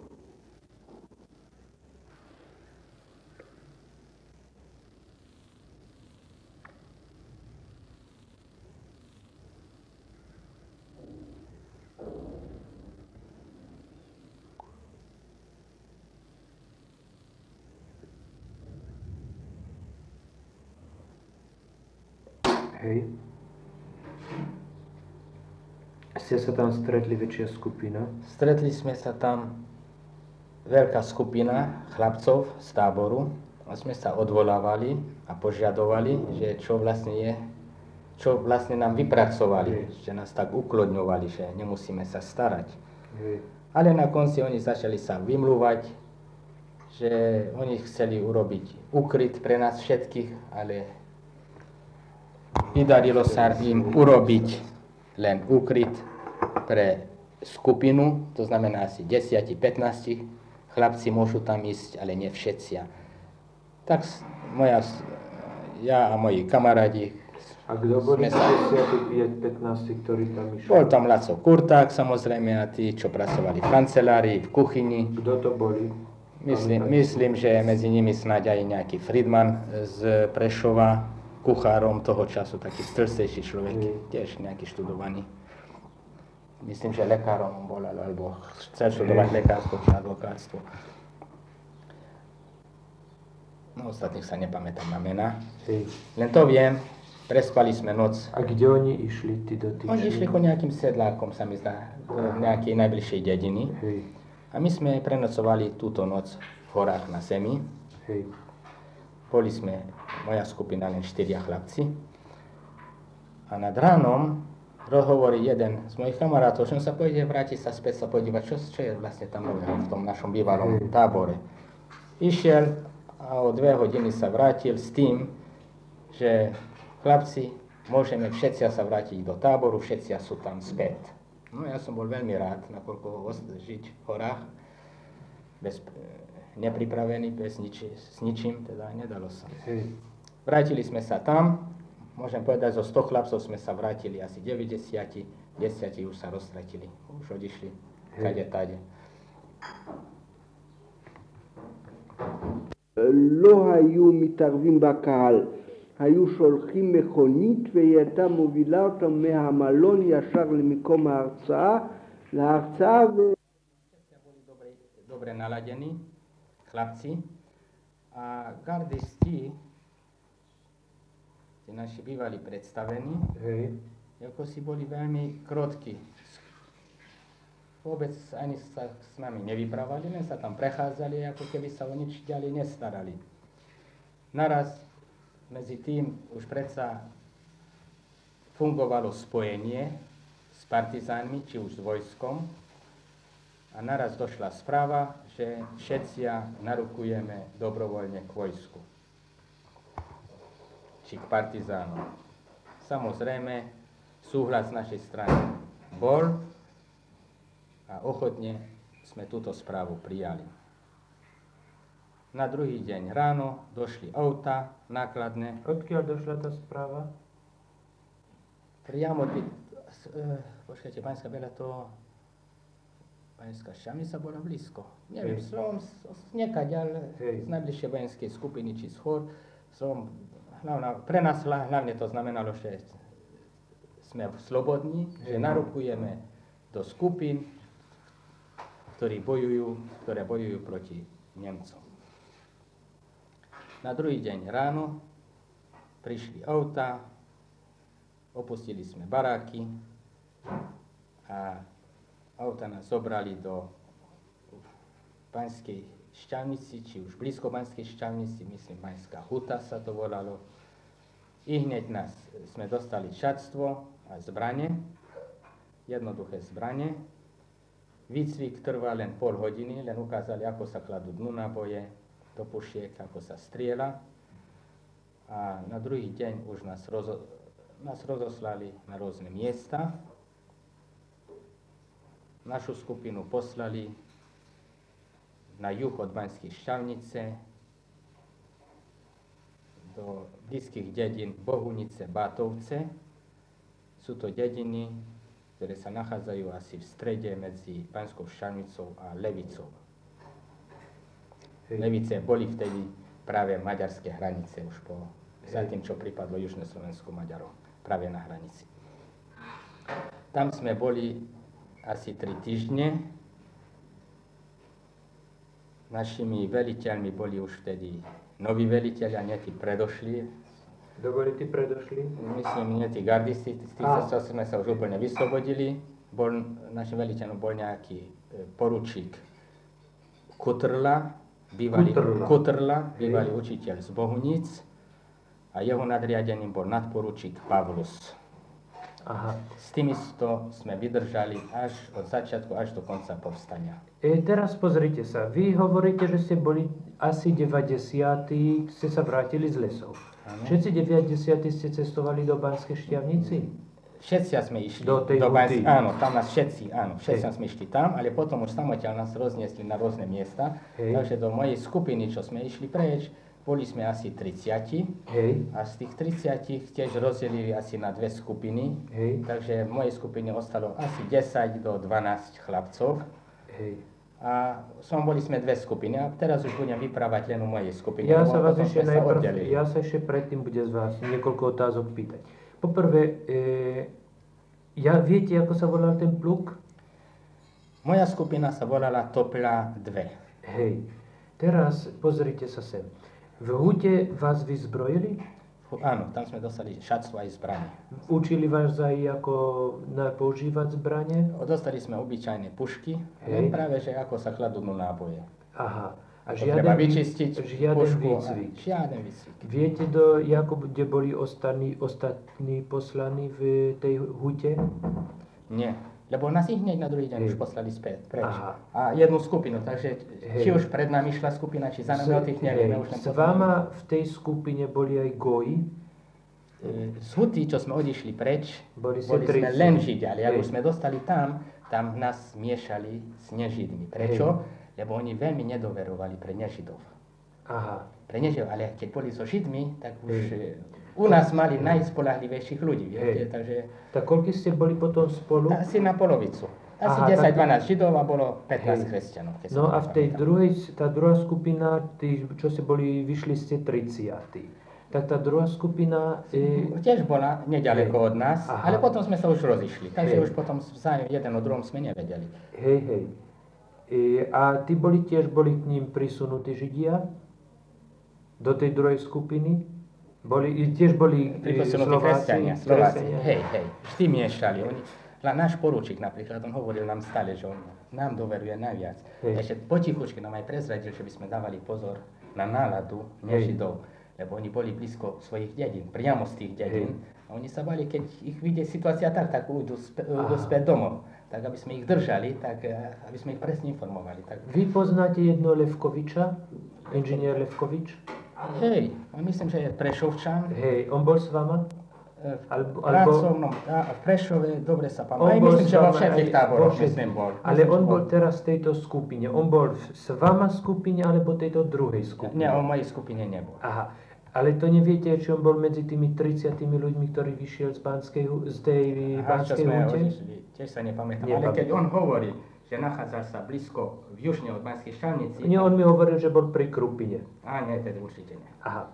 Speaker 1: Hej. Ste sa tam stretli, väčšia skupina?
Speaker 2: Stretli sme sa tam, veľká skupina chlapcov z táboru a sme sa odvolávali a požiadovali, že čo vlastne je, čo vlastne nám vypracovali, Hej. že nás tak uklodňovali, že nemusíme sa starať.
Speaker 1: Hej.
Speaker 2: Ale na konci oni začali sa vymlúvať, že oni chceli urobiť úkryt pre nás všetkých, ale vydarilo sa im urobiť len úkryt pre skupinu, to znamená asi desať až pätnásť chlapci môžu tam ísť, ale nie všetci. Tak moja, ja a moji kamarádi.
Speaker 1: A kto boli desať pätnásť, ktorí tam išli?
Speaker 2: Bol tam Laco Kurták, samozrejme, a tí, čo pracovali v kancelárii, v kuchyni.
Speaker 1: Kto to boli?
Speaker 2: Myslím, myslím, že medzi nimi snáď aj nejaký Friedman z Prešova, kuchárom toho času, taký strstejší človek, mm. tiež nejaký študovaný. Myslím, že lekárom bol, alebo chcel študovať mm. lekárstvo či advokátstvo. No ostatných sa nepamätám na mená. Mm. Len to viem, prespali sme noc.
Speaker 1: A kde oni išli, tí dotyční?
Speaker 2: Oni išli ko nejakým sedlákom, sa mi zdá, v nejakej najbližšej dediny.
Speaker 1: Hej.
Speaker 2: A my sme prenocovali túto noc v horách na Zemi.
Speaker 1: Hej.
Speaker 2: Boli sme, moja skupina, len štyria chlapci. A nad ránom hovorí jeden z mojich kamarátov, že on sa pôjde vrátiť sa späť sa podívať, čo, čo je vlastne tam v tom našom bývalom tábore. Išiel a o dve hodiny sa vrátil s tým, že chlapci, môžeme všetci sa vrátiť do táboru, všetci sú tam späť. No ja som bol veľmi rád, nakoľko žiť v horách bez... nepripravený, bez niči, s ničím, teda nedalo sa.
Speaker 1: Hej.
Speaker 2: Vrátili sme sa tam, môžem povedať, zo sto chlapcov sme sa vrátili asi deväťdesiat, desať už sa roztratili, už odišli kade tade.
Speaker 3: לא היו מתערבים בקהל, היו שולחים מכונית והיא הייתה מובילה אותם מהמלון ישר למקום ההרצאה, להרצאה ו...
Speaker 2: dobre naladení chlapci a gardisti, tí naši bývali predstavení,
Speaker 1: Hej.
Speaker 2: ako si boli veľmi krotky. Vôbec ani sa s nami nevyprávali, len sa tam prechádzali, ako keby sa o nič ďalej nestarali. Naraz medzi tým už predsa fungovalo spojenie s partizánmi, či už s vojskom, a naraz došla správa, že všetci narukujeme dobrovoľne k vojsku. Či k partizánom. Samozrejme, súhlas z našej strany bol a ochotne sme túto správu prijali. Na druhý deň ráno došli auta nákladné.
Speaker 1: Odkiaľ došla tá správa?
Speaker 2: Priamo, e, počkajte, Banská Biela, to... Banská Šamica bola blízko. Neviem,
Speaker 1: Hej.
Speaker 2: som nekaďal
Speaker 1: Hej.
Speaker 2: z najbližšej vojenskej skupiny či z hor. Som, hlavná, pre nás hlavne to znamenalo, že sme slobodní, Hej. že narukujeme do skupín, ktorí bojujú, ktoré bojujú proti Nemcom. Na druhý deň ráno prišli auta, opustili sme baráky a auta nás zobrali do Banskej Štiavnici, či už blízko Banskej Štiavnici, myslím Banská Huta sa to volalo. I hneď nás sme dostali šatstvo a zbrane, jednoduché zbrane. Výcvik trvá len pol hodiny, len ukázali, ako sa kladú dnu náboje do pušiek, ako sa strieľa. A na druhý deň už nás, rozo, nás rozoslali na rôzne miesta. Našu skupinu poslali na juh od Banskej Štiavnice do blízkych dedín Bohunice, Bátovce. Sú to dediny, ktoré sa nachádzajú asi v strede medzi Banskou Štiavnicou a Levicou.
Speaker 1: Hej.
Speaker 2: Levice boli vtedy práve maďarské hranice, už po za tým, čo pripadlo Južné Slovensku Maďarom, práve na hranici. Tam sme boli asi tri týždne. Našimi veliteľmi boli už vtedy noví veliteľi, a nie tí predošli.
Speaker 1: Kto boli tí predošli?
Speaker 2: Myslím, nie tí gardisti, z tých zastov sme sa už úplne vyslobodili. Bol, našim veliteľom bol nejaký e, poručík Kutrla, bývalý,
Speaker 1: Kutrla.
Speaker 2: Kutrla, bývalý učiteľ z Bohunic, a jeho nadriadeným bol nadporučík Pavlus.
Speaker 1: Aha.
Speaker 2: S týmisto sme vydržali až od začiatku až do konca povstania.
Speaker 1: E, teraz pozrite sa, vy hovoríte, že ste boli asi deväťdesiati, ste sa vrátili z lesov.
Speaker 2: Áno.
Speaker 1: Všetci deväťdesiati ste cestovali do Banskej Štiavnici?
Speaker 2: Všetci sme išli
Speaker 1: Do tej
Speaker 2: Bans-
Speaker 1: Huty.
Speaker 2: áno, tam nás všetci, áno, všetci
Speaker 1: Hej.
Speaker 2: sme išli tam, ale potom už samotiaľ nás rozniesli na rôzne miesta.
Speaker 1: Hej.
Speaker 2: Takže do mojej skupiny, čo sme išli preč, boli sme asi tridsiati.
Speaker 1: Hej.
Speaker 2: A z tých tridsiatich tiež rozdelili asi na dve skupiny.
Speaker 1: Hej.
Speaker 2: Takže v mojej skupine ostalo asi desať do dvanásť chlapcov.
Speaker 1: Hej.
Speaker 2: A som boli sme dve skupiny. A teraz už budem vyprávať len u mojej skupiny.
Speaker 1: Ja
Speaker 2: lebo
Speaker 1: sa vás
Speaker 2: potom
Speaker 1: ešte
Speaker 2: sme sa
Speaker 1: najprv,
Speaker 2: oddelili.
Speaker 1: ja sa ešte predtým bude z vás niekoľko otázok pýtať. Poprvé, e, ja, viete, ako sa volal ten pluk?
Speaker 2: Moja skupina sa volala Topla dva.
Speaker 1: Hej. Teraz pozrite sa sem. V Hute vás vyzbrojili?
Speaker 2: Áno, tam sme dostali šatstvo aj zbranie.
Speaker 1: Učili vás aj ako na používať zbranie?
Speaker 2: Dostali sme obyčajné pušky,
Speaker 1: Hej.
Speaker 2: len práve, že ako sa kladú do náboje.
Speaker 1: Aha. A
Speaker 2: To treba
Speaker 1: žiaden,
Speaker 2: vyčistiť
Speaker 1: žiaden
Speaker 2: pušku.
Speaker 1: výcvik.
Speaker 2: A žiaden výcvik.
Speaker 1: Viete, do, ako, kde boli ostatní, ostatní poslaní v tej Hute?
Speaker 2: Nie, lebo nás ich hneď na druhý deň
Speaker 1: Hej.
Speaker 2: už poslali späť, preč.
Speaker 1: Aha.
Speaker 2: A jednu skupinu, takže či
Speaker 1: Hej.
Speaker 2: už pred nami išla skupina, či za nami, o tých nevieme. Už len
Speaker 1: S vama v tej skupine boli aj goji?
Speaker 2: E, Z Huty, čo sme odišli preč,
Speaker 1: Boli
Speaker 2: boli
Speaker 1: setríci.
Speaker 2: sme len Židia, ale
Speaker 1: Hej.
Speaker 2: ako sme dostali tam, tam nás miešali s nežidmi. Prečo? Lebo oni veľmi nedoverovali pre nežidov.
Speaker 1: Aha.
Speaker 2: Pre nežidov, ale keď boli so židmi, tak už
Speaker 1: Hej.
Speaker 2: e, u nás mali najspolahlivejších ľudí,
Speaker 1: Hej.
Speaker 2: viete, takže
Speaker 1: Tak koľko ste boli potom spolu?
Speaker 2: asi na polovicu. Asi
Speaker 1: Aha,
Speaker 2: desať
Speaker 1: tak-
Speaker 2: dvanásť židov a bolo pätnásť
Speaker 1: Hej.
Speaker 2: kresťanov. keď sa
Speaker 1: No a
Speaker 2: dobre
Speaker 1: v tej
Speaker 2: pamätám.
Speaker 1: druhej, tá druhá skupina, tí, čo ste boli, vyšli ste tridsiati. Tak tá druhá skupina, e,
Speaker 2: Tiež bola nedaleko
Speaker 1: Hej.
Speaker 2: od nás,
Speaker 1: Aha.
Speaker 2: ale potom sme sa už rozišli, takže
Speaker 1: Hej.
Speaker 2: už potom vzájom jeden o druhom sme nevedeli.
Speaker 1: hej, hej. E, a tí boli tiež, boli k ním prisunutí Židia? Do tej druhej skupiny? Boli, i tiež boli e,
Speaker 2: Priposunutí
Speaker 1: Slováci?
Speaker 2: kresťania, Slováci,
Speaker 1: kresťania?
Speaker 2: hej, hej, vždy miešali. Oni, len náš poručík napríklad, on hovoril nám stále, že on nám doveruje najviac.
Speaker 1: Hej.
Speaker 2: Ešte potichučky nám aj prezradil, že by sme dávali pozor na náladu nežidov, lebo oni boli blízko svojich dedín, priamo z tých dedín. A oni sa bali, keď ich vidie situácia tak, tak ujdu spä, ujdu
Speaker 1: Aha.
Speaker 2: späť domov. Tak aby sme ich držali, tak eh, aby sme ich presne informovali. Tak,
Speaker 1: Vy poznáte jedno Levkoviča? Inžinier Levkovič?
Speaker 2: hej, a myslím, že je Prešovčan.
Speaker 1: Hej, on bol s vama?
Speaker 2: eh,
Speaker 1: Albo-
Speaker 2: v
Speaker 1: albo-
Speaker 2: pracovnom, a v Prešove, dobre sa
Speaker 1: On
Speaker 2: pamätám. Aj
Speaker 1: bol
Speaker 2: myslím,
Speaker 1: s
Speaker 2: že vo
Speaker 1: vama
Speaker 2: všetkých
Speaker 1: aj-
Speaker 2: táboroch,
Speaker 1: vo všetkých.
Speaker 2: myslím, bol.
Speaker 1: Ale
Speaker 2: Myslím,
Speaker 1: on
Speaker 2: že
Speaker 1: bol teraz v tejto skupine. On bol v- s vama skupine alebo tejto druhej skupine?
Speaker 2: Nie, o mojej skupine nebol.
Speaker 1: Aha. Ale to neviete, či on bol medzi tými tridsiatimi ľuďmi, ktorí vyšiel z, Banskej, Hu- z tej
Speaker 2: Aha, čo
Speaker 1: Banskej
Speaker 2: sme
Speaker 1: Hute?
Speaker 2: odišli, tiež sa nepamätám. Ale
Speaker 1: Nepamätám.
Speaker 2: keď on hovorí, že nachádzal sa blízko v južne od Banskej Štiavnici,
Speaker 1: Nie, on mi hovoril, že bol pri Krupine.
Speaker 2: a nie, tedy určite nie.
Speaker 1: Aha.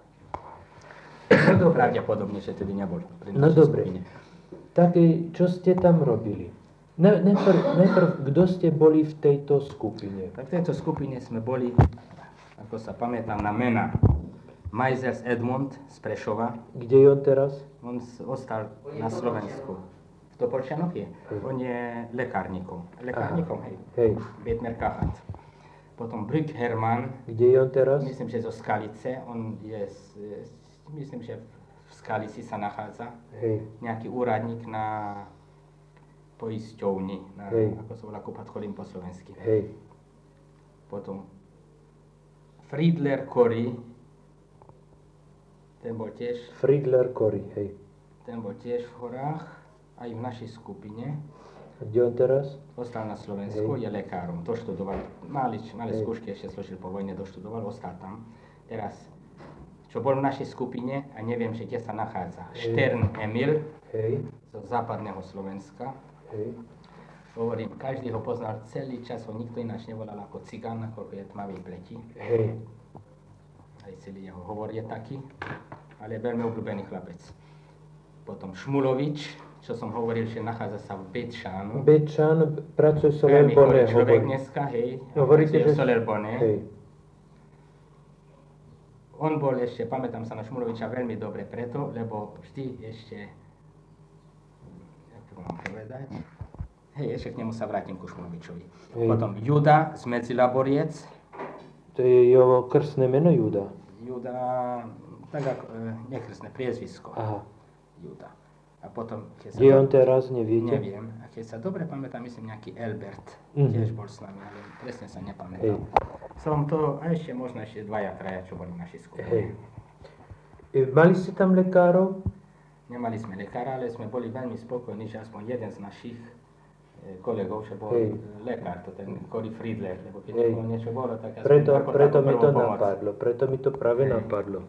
Speaker 1: No dobre.
Speaker 2: Pravdepodobne, že tedy nebol pri
Speaker 1: No
Speaker 2: našej
Speaker 1: dobre.
Speaker 2: skupine.
Speaker 1: Tak e, čo ste tam robili? Na- Najprv, najprv, kto ste boli v tejto skupine?
Speaker 2: Tak v tejto skupine sme boli, ako sa pamätám, na mena. Majzers Edmund z Prešova,
Speaker 1: Kde je on teraz?
Speaker 2: on s- ostal na Slovensku. V Topolčianoch je. On je lekárnikom. Lekárnikom, hej.
Speaker 1: Hej.
Speaker 2: Bietmer Kachat. Potom Brück Hermann.
Speaker 1: Kde je on teraz?
Speaker 2: Myslím, že zo Skalice. On je, z, myslím, že v Skalici sa nachádza.
Speaker 1: Hej.
Speaker 2: Nejaký úradník na poisťovni, na,
Speaker 1: Hej.
Speaker 2: ako sa volá kúpať chodím po slovensky.
Speaker 1: Hej.
Speaker 2: Potom Friedler Cory, ten bol tiež,
Speaker 1: Friedler Cory, hej.
Speaker 2: ten bol tiež v horách, aj v našej skupine.
Speaker 1: A kde on teraz?
Speaker 2: Ostal na Slovensku,
Speaker 1: Hej.
Speaker 2: je lekárom, doštudoval, malé, malé
Speaker 1: Hej.
Speaker 2: skúšky ešte složil po vojne, doštudoval, ostal tam. Teraz, čo bol v našej skupine, a neviem, že kde sa nachádza,
Speaker 1: Hej.
Speaker 2: Štern Emil,
Speaker 1: Hej.
Speaker 2: zo západného Slovenska.
Speaker 1: Hej.
Speaker 2: Hovorím, každý ho poznal celý čas, ho nikto ináč nevolal ako cigán, nakoľko je tmavý pleti.
Speaker 1: Hej.
Speaker 2: Aj celý jeho hovor je taký, ale je veľmi obľúbený chlapec. Potom Šmulovič, čo som hovoril, že nachádza sa v Bečánu.
Speaker 1: Bečan pracuje v
Speaker 2: Veľmi
Speaker 1: Solerbone,
Speaker 2: chorý človek
Speaker 1: hovorí.
Speaker 2: dneska, hej.
Speaker 1: Hovoríte,
Speaker 2: pracuje v
Speaker 1: že...
Speaker 2: Solerbone.
Speaker 1: Hej.
Speaker 2: On bol ešte, pamätám sa na Šmuloviča veľmi dobre preto, lebo vždy ešte, jak to mám povedať, hej, ešte k nemu sa vrátim ku Šmulovičovi.
Speaker 1: Hej.
Speaker 2: Potom Juda z Medzilaboriec.
Speaker 1: To je jeho krstné meno Juda.
Speaker 2: Juda, tak ako, e, nekrstné priezvisko.
Speaker 1: Aha.
Speaker 2: Juda. A potom, keď sa
Speaker 1: Kde je
Speaker 2: do-
Speaker 1: on teraz, neviete?
Speaker 2: Neviem. A keď sa dobre pamätám, myslím nejaký Elbert.
Speaker 1: Mhm.
Speaker 2: Tiež bol s nami, ale presne sa
Speaker 1: Hej.
Speaker 2: nepamätám. Som to, a ešte možno ešte dvaja, traja, čo boli v našej skupine.
Speaker 1: Hej. E, Mali ste tam lekárov?
Speaker 2: Nemali sme lekára, ale sme boli veľmi spokojní, že aspoň jeden z našich e, kolegov, že bol
Speaker 1: Hej.
Speaker 2: e, lekár, to ten Cory Friedler, lebo keď
Speaker 1: Hej.
Speaker 2: bolo niečo bolo, tak aspoň
Speaker 1: Preto,
Speaker 2: ako
Speaker 1: preto
Speaker 2: takú
Speaker 1: mi
Speaker 2: prvú
Speaker 1: to
Speaker 2: pomoc.
Speaker 1: napadlo. Preto mi to práve
Speaker 2: Hej.
Speaker 1: napadlo.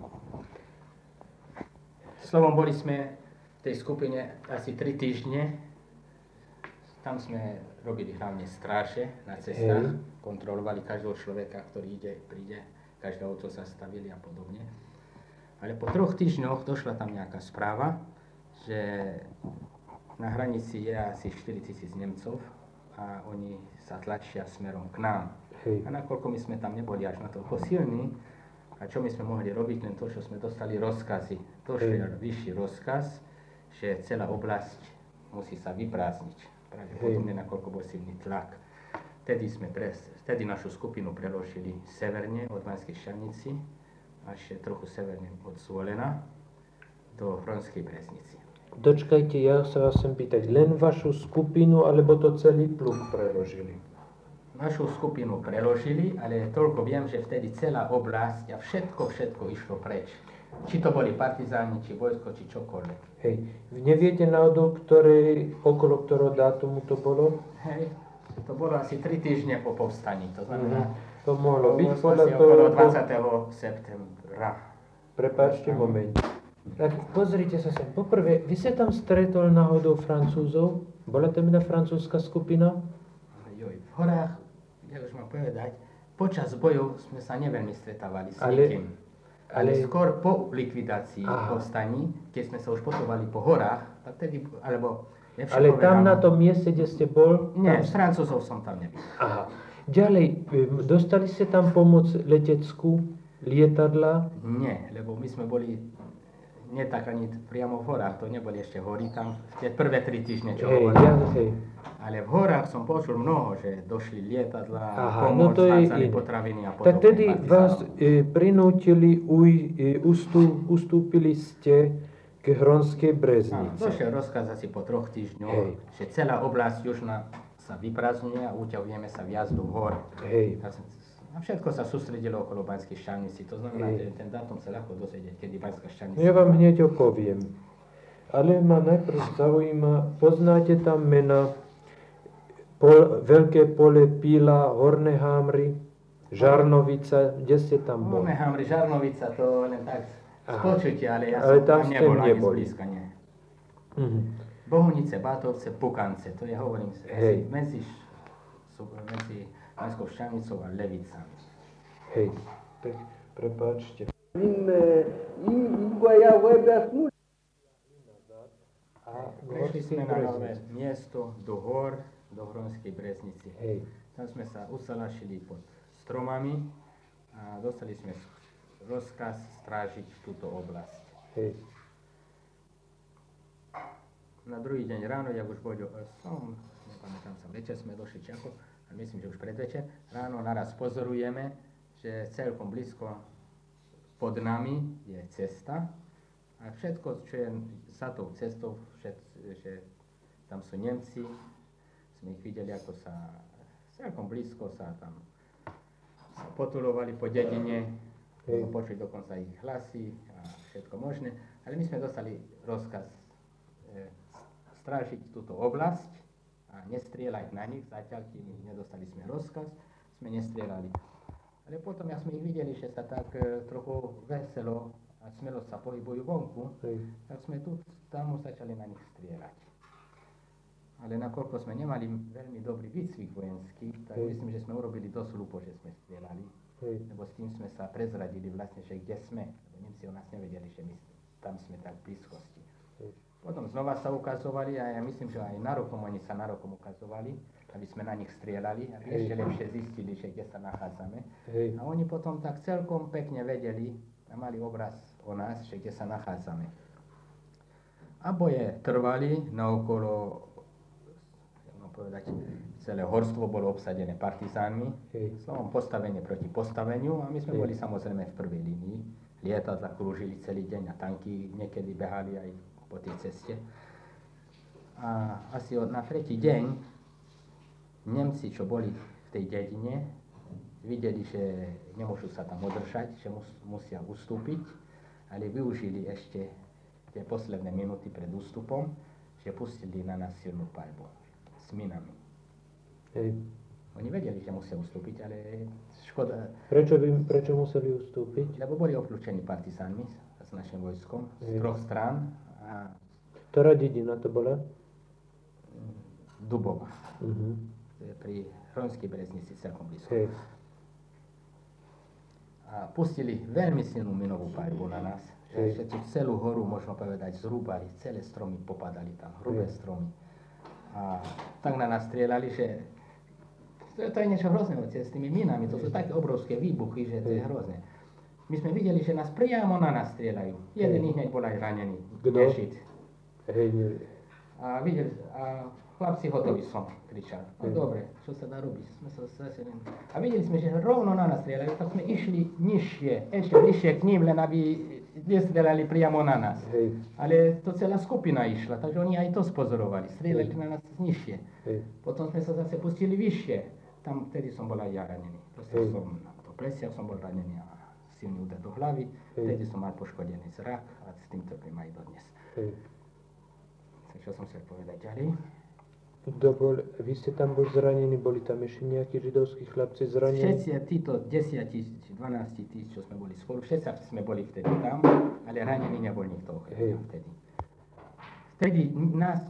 Speaker 2: Slovom, boli sme v tej skupine asi tri týždne. Tam sme robili hlavne stráže na cestách,
Speaker 1: Hej.
Speaker 2: kontrolovali každého človeka, ktorý ide, príde, každé auto zastavili a podobne. Ale po troch týždňoch došla tam nejaká správa, že na hranici je asi štyritisíc Nemcov a oni sa tlačia smerom k nám.
Speaker 1: Hej.
Speaker 2: A nakoľko my sme tam neboli až na to silní, a čo my sme mohli robiť, len to, čo sme dostali rozkazy. Došiel vyšší rozkaz, že celá oblasť musí sa vyprázdniť. Pravdepodobne, nakoľko bol silný tlak. Vtedy sme pres, vtedy našu skupinu preložili severne od Banskej Štiavnici, až trochu severne od Zvolena do Hronskej Breznici.
Speaker 1: Dočkajte, ja sa vás chcem pýtať, len vašu skupinu, alebo to celý pluk preložili?
Speaker 2: Našu skupinu preložili, ale toľko viem, že vtedy celá oblasť a všetko, všetko išlo preč. Či to boli partizáni, či vojsko, či čokoľvek.
Speaker 1: Hej. Vy neviete náhodou, ktoré, okolo ktorého dátumu to bolo?
Speaker 2: Hej, to bolo asi tri týždne po povstaní, to znamená,
Speaker 1: Mhm. To mohlo byť
Speaker 2: bolo
Speaker 1: podľa
Speaker 2: asi
Speaker 1: toho...
Speaker 2: okolo dvadsiateho septembra.
Speaker 1: Prepáčte moment. Tak pozrite sa sem. Poprvé, vy ste tam stretol náhodou Francúzov? Bola tam jedna francúzska skupina?
Speaker 2: Joj, v horách, ja už mám povedať, počas bojov sme sa neveľmi stretávali s
Speaker 1: Ale-
Speaker 2: nikým. Ale,
Speaker 1: ale-
Speaker 2: skôr po likvidácii
Speaker 1: Aha.
Speaker 2: povstaní, keď sme sa už posúvali po horách, tak tedy, alebo lepšie
Speaker 1: Ale tam
Speaker 2: povedané-
Speaker 1: na tom mieste, kde ste bol?
Speaker 2: Nie,
Speaker 1: tam...
Speaker 2: s Francúzov som tam nebyl.
Speaker 1: Aha. Ďalej, em, dostali ste tam pomoc leteckú, lietadla?
Speaker 2: Nie, lebo my sme boli nie tak ani priamo v horách, to neboli ešte hory tam, tie prvé tri týždne, čo
Speaker 1: Hej,
Speaker 2: hovorím.
Speaker 1: ja, hej.
Speaker 2: Ale v horách som počul mnoho, že došli lietadlá,
Speaker 1: Aha,
Speaker 2: pomoc,
Speaker 1: no to je
Speaker 2: hádzali
Speaker 1: iné.
Speaker 2: potraviny a podobne.
Speaker 1: Tak tedy
Speaker 2: partizánov.
Speaker 1: vás e, prinútili, uj, e, ustú, ustúpili ste k Hronskej
Speaker 2: Áno,
Speaker 1: Breznici.
Speaker 2: došiel rozkaz asi po troch týždňoch,
Speaker 1: Hej.
Speaker 2: že celá oblasť južná sa vyprázdňuje a uťahujeme sa viac do hor.
Speaker 1: Hej.
Speaker 2: A sa- A všetko sa sústredilo okolo Banskej Štiavnici, to znamená,
Speaker 1: Hej.
Speaker 2: že ten dátum sa ľahko dozvedieť, kedy Banská Štiavnica.
Speaker 1: Ja vám hneď opoviem. Ale ma najprv zaujíma, poznáte tam mena pol, Veľké pole, Píla, Horné Hámry, Žarnovica, kde ste tam boli?
Speaker 2: Horné Hamry, Žarnovica, to len tak z
Speaker 1: Aha.
Speaker 2: počutia, ale ja
Speaker 1: Ale
Speaker 2: som
Speaker 1: tam
Speaker 2: tam
Speaker 1: ste
Speaker 2: nebol ani
Speaker 1: neboli.
Speaker 2: zblízka, nie.
Speaker 1: Mhm.
Speaker 2: Bohunice, Bátovce, Pukance, to je, hovorím,
Speaker 1: Hej.
Speaker 2: medzi, sú, medzi Banskou Štiavnicou a Levicami.
Speaker 1: Hej, tak prepáčte.
Speaker 3: אם אם הוא היה רואה בעצמו,
Speaker 1: A
Speaker 2: Prešli
Speaker 1: Horskej
Speaker 2: sme na nové
Speaker 1: Breznici.
Speaker 2: miesto do hor, do Hronskej Breznici.
Speaker 1: Hej,
Speaker 2: Tam sme sa usalašili pod stromami a dostali sme rozkaz strážiť túto oblasť.
Speaker 1: hej.
Speaker 2: Na druhý deň ráno, jak už bol som, nepamätám sa, večer sme došli Čako, a myslím, že už predvečer, ráno naraz pozorujeme, že celkom blízko pod nami je cesta a všetko, čo je za tou cestou, všet, že tam sú Nemci, sme ich videli, ako sa celkom blízko sa tam sa potulovali po dedine, hey. Počuli dokonca ich hlasy a všetko možné, ale my sme dostali rozkaz e, strážiť túto oblasť a nestrieľať na nich, zatiaľ kým nedostali sme rozkaz, sme nestrieľali. Ale potom, ja sme ich videli, že sa tak e, trochu veselo a smelo sa pohybujú vonku, hey. Tak sme tu tam začali na nich strieľať. Ale nakoľko sme nemali veľmi dobrý výcvik vojenský, tak hey. Myslím, že sme urobili dosť hlúpo, že sme strieľali. Hey. Lebo s tým sme sa prezradili vlastne, že kde sme. Lebo Nemci o nás nevedeli, že my tam sme tak v blízkosti. Hey. Potom znova sa ukazovali a ja myslím, že aj na rokom oni sa na rokom ukazovali, aby sme na nich strieľali, aby hey. Ešte lepšie zistili, že kde sa nachádzame. Hey. A oni potom tak celkom pekne vedeli a mali obraz o nás, že kde sa nachádzame. A boje trvali naokolo, povedať, celé horstvo bolo obsadené partizánmi, hej. Slovom postavenie proti postaveniu a my sme hej. Boli samozrejme v prvej línii. Lietadla krúžili celý deň a tanky niekedy behali aj po tej ceste. A asi od, na tretí deň Nemci, čo boli v tej dedine, videli, že nemôžu sa tam udržať, že mus, musia ustúpiť, ale využili ešte tie posledné minúty pred ústupom, že pustili na nás silnú paľbu. S minami. Hej. Oni vedeli, že musia ustúpiť, ale škoda.
Speaker 1: Prečo, by, prečo museli ustúpiť?
Speaker 2: Lebo boli obklúčení partizánmi s našim vojskom z Hej. troch strán. A...
Speaker 1: Ktorá dedina to bola?
Speaker 2: Dubová.
Speaker 1: Uh-huh.
Speaker 2: To je pri Hroňskej Breznici celkom blízko.
Speaker 1: Hej.
Speaker 2: A pustili veľmi silnú minovú paľbu na nás. Hej. Že tú celú horu, možno povedať, zrúbali, celé stromy popadali tam, hrubé Hej. stromy. A tak na nás strieľali, že to, to je niečo hrozného s tými minami, to sú také obrovské výbuchy, že to je hrozné. My sme videli, že nás priamo na nás strieľajú. Jeden ich hneď bol aj ranený.
Speaker 1: Kto?
Speaker 2: Hej, a videli, a chlapci, hotový som, kričal. No dobre, čo sa dá robiť? Sme sa zase... A videli sme, že rovno na nás strieľajú, tak sme išli nižšie, ešte bližšie k ním, len aby nestrieľali priamo na nás.
Speaker 1: Hej.
Speaker 2: Ale to celá skupina išla, takže oni aj to spozorovali. Strieľali na nás nižšie.
Speaker 1: Hej.
Speaker 2: Potom sme sa zase pustili vyššie. Tam vtedy som bol aj ja ranený. Proste som po plesiach som bol ranený a silný úder do hlavy. Hej. Vtedy som mal poškodený zrak a s tým trpím aj dodnes. Hej. Tak čo som chcel povedať ďalej?
Speaker 1: Bol, vy ste tam boli zranení, boli tam ešte nejakí židovskí chlapci zranení?
Speaker 2: Všetci títo desať, dvanásť tí, čo sme boli spolu, všetci sme boli vtedy tam, ale ranení nebol nikto okrem vtedy. Vtedy nás...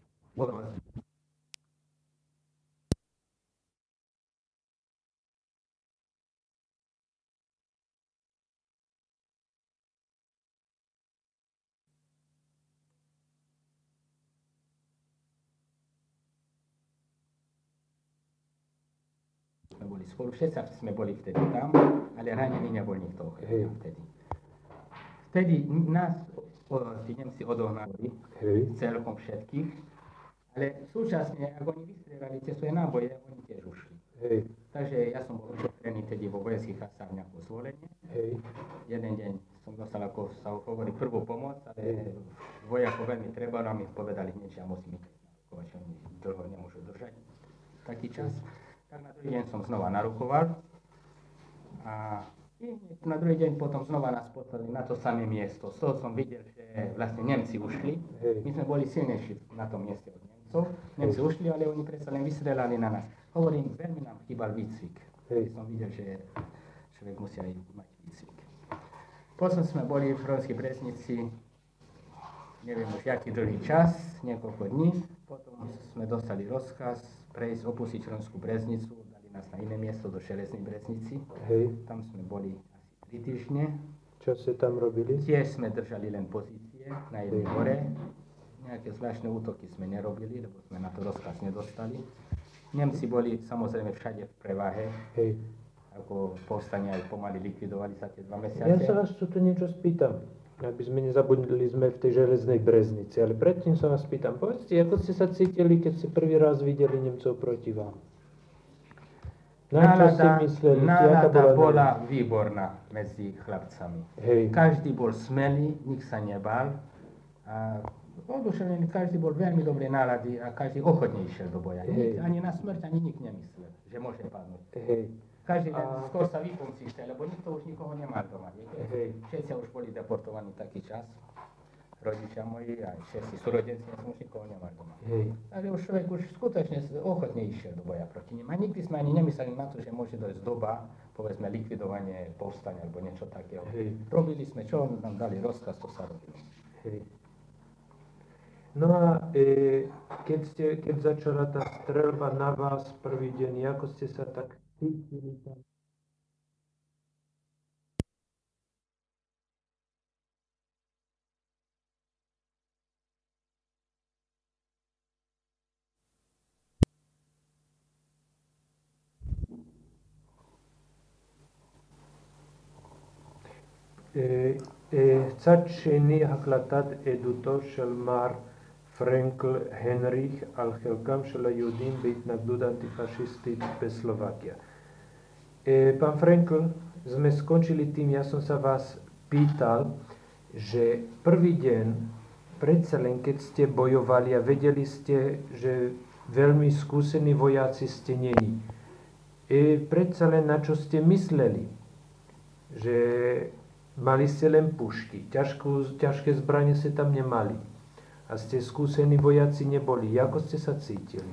Speaker 2: boli spolu, všetci sme boli vtedy tam, ale ranení nebol nikto okrem vtedy. Vtedy nás tí Nemci odohnali, Hej. celkom všetkých, ale súčasne, ak oni vystrieľali tie svoje náboje, oni tiež ušli. Hej. Takže ja som bol ošetrený tedy vo vojenských kasárniach po Zvolenie. Hej. Jeden deň som dostal, ako sa hovorí, prvú pomoc, ale vojakov veľmi treba, a mi povedali hneď, že ja musím ísť, že oni dlho nemôžu držať taký čas. Tak na druhý deň som znova narukoval a na druhý deň potom znova nás poslali na to samé miesto. Z toho som videl, že vlastne Nemci ušli. My sme boli silnejší na tom mieste od Nemcov. Nemci ušli, ale oni predsa len vystrelali na nás. Hovorím, veľmi nám chýbal výcvik. Som videl, že človek musí aj mať výcvik. Potom sme boli v Hroňskej Breznici, neviem už aký dlhý čas, niekoľko dní. Potom sme dostali rozkaz prejsť, opustiť Hroňskú Breznicu, dali nás na iné miesto do Železnej Breznici. Hej. Tam sme boli asi tri týždne.
Speaker 1: Čo ste tam robili?
Speaker 2: Tiež sme držali len pozície na jednej hore. Nejaké zvláštne útoky sme nerobili, lebo sme na to rozkaz nedostali. Nemci boli samozrejme všade v prevahe. Hej. Ako povstania aj pomaly likvidovali sa tie dva mesiace.
Speaker 1: Ja sa vás tu niečo spýtam. Aby sme nezabudli sme v tej Železnej Breznici, ale predtým sa vás pýtam, povedzte, ako ste sa cítili, keď ste prvý raz videli Nemcov proti vám? Na čo si
Speaker 2: Nálada,
Speaker 1: mysleli? Aká
Speaker 2: nálada
Speaker 1: bola
Speaker 2: bola výborná medzi chlapcami.
Speaker 1: Hej.
Speaker 2: Každý bol smelý, nik sa nebal. A oduševnený, každý bol veľmi dobrej nálady a každý ochotne išiel do boja.
Speaker 1: Hej.
Speaker 2: Nik, ani na smrť, ani nik nemyslel, že môže padnúť.
Speaker 1: Hej.
Speaker 2: Každý deň
Speaker 1: A-
Speaker 2: skôr sa vypomcíte, lebo nikto už nikoho nemal doma. Viete?
Speaker 1: Hej.
Speaker 2: Všetci už boli deportovaní taký čas. Rodičia moji, aj všetci súrodenci, ja som už nikoho nemal doma.
Speaker 1: Hej.
Speaker 2: Ale už človek už skutočne ochotne išiel do boja proti nim. A nikdy sme ani nemysleli na to, že môže dojsť doba, povedzme, likvidovanie povstania alebo niečo takého.
Speaker 1: Hej.
Speaker 2: Robili sme, čo nám dali rozkaz, to sa robilo.
Speaker 1: Hej. No a e, keď, ste, keď začala tá streľba na vás prvý deň, ako ste sa tak cítili tam? קצת שני החלטת עדותו של מר פרנקל הנריך על חלקם של היהודים בהתנגדות antifašistit בסלובakיה. Pán Frankl, sme skončili tým, ja som sa vás pýtal, že prvý deň, predsa len keď ste bojovali a vedeli ste, že veľmi skúsení vojaci ste není, e, predsa len na čo ste mysleli, že mali ste len pušky, ťažkú, ťažké zbranie ste tam nemali a ste skúsení vojaci neboli. Ako ste sa cítili?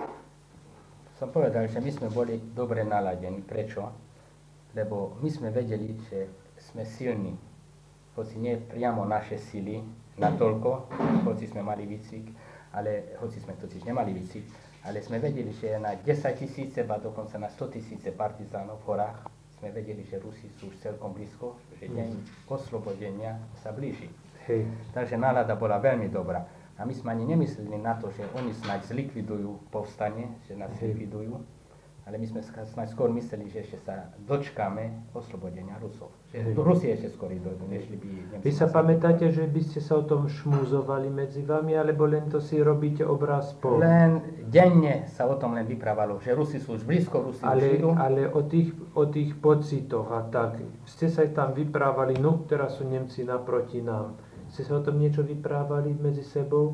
Speaker 2: Som povedal, že my sme boli dobre naladení. Prečo? Lebo my sme vedeli, že sme silní. Hoci nie priamo naše sily natoľko, hoci sme mali výcvik, ale hoci sme totiž nemali výcvik, ale sme vedeli, že na desať tisíce, ba dokonca na sto tisíce partizánov v horách sme vedeli, že Rusi sú už celkom blízko, že deň oslobodenia sa blíži.
Speaker 1: Hej.
Speaker 2: Takže nálada bola veľmi dobrá. A my sme ani nemysleli na to, že oni snáď zlikvidujú povstanie, že nás
Speaker 1: Hej.
Speaker 2: zlikvidujú, ale my sme snáď skôr mysleli, že ešte sa dočkáme oslobodenia Rusov. Že
Speaker 1: Hej.
Speaker 2: Rusi ešte skôr idú, nežli by Nemci.
Speaker 1: Vy sa pamätáte, že by ste sa o tom šmúzovali medzi vami, alebo len to si robíte obraz po...
Speaker 2: Len denne sa o tom len vyprávalo, že Rusi sú už blízko, Rusi už
Speaker 1: Ale,
Speaker 2: idú.
Speaker 1: ale o, tých, o tých pocitoch a tak, ste sa tam vyprávali, no teraz sú Nemci naproti nám. Ste sa o tom niečo vyprávali medzi sebou?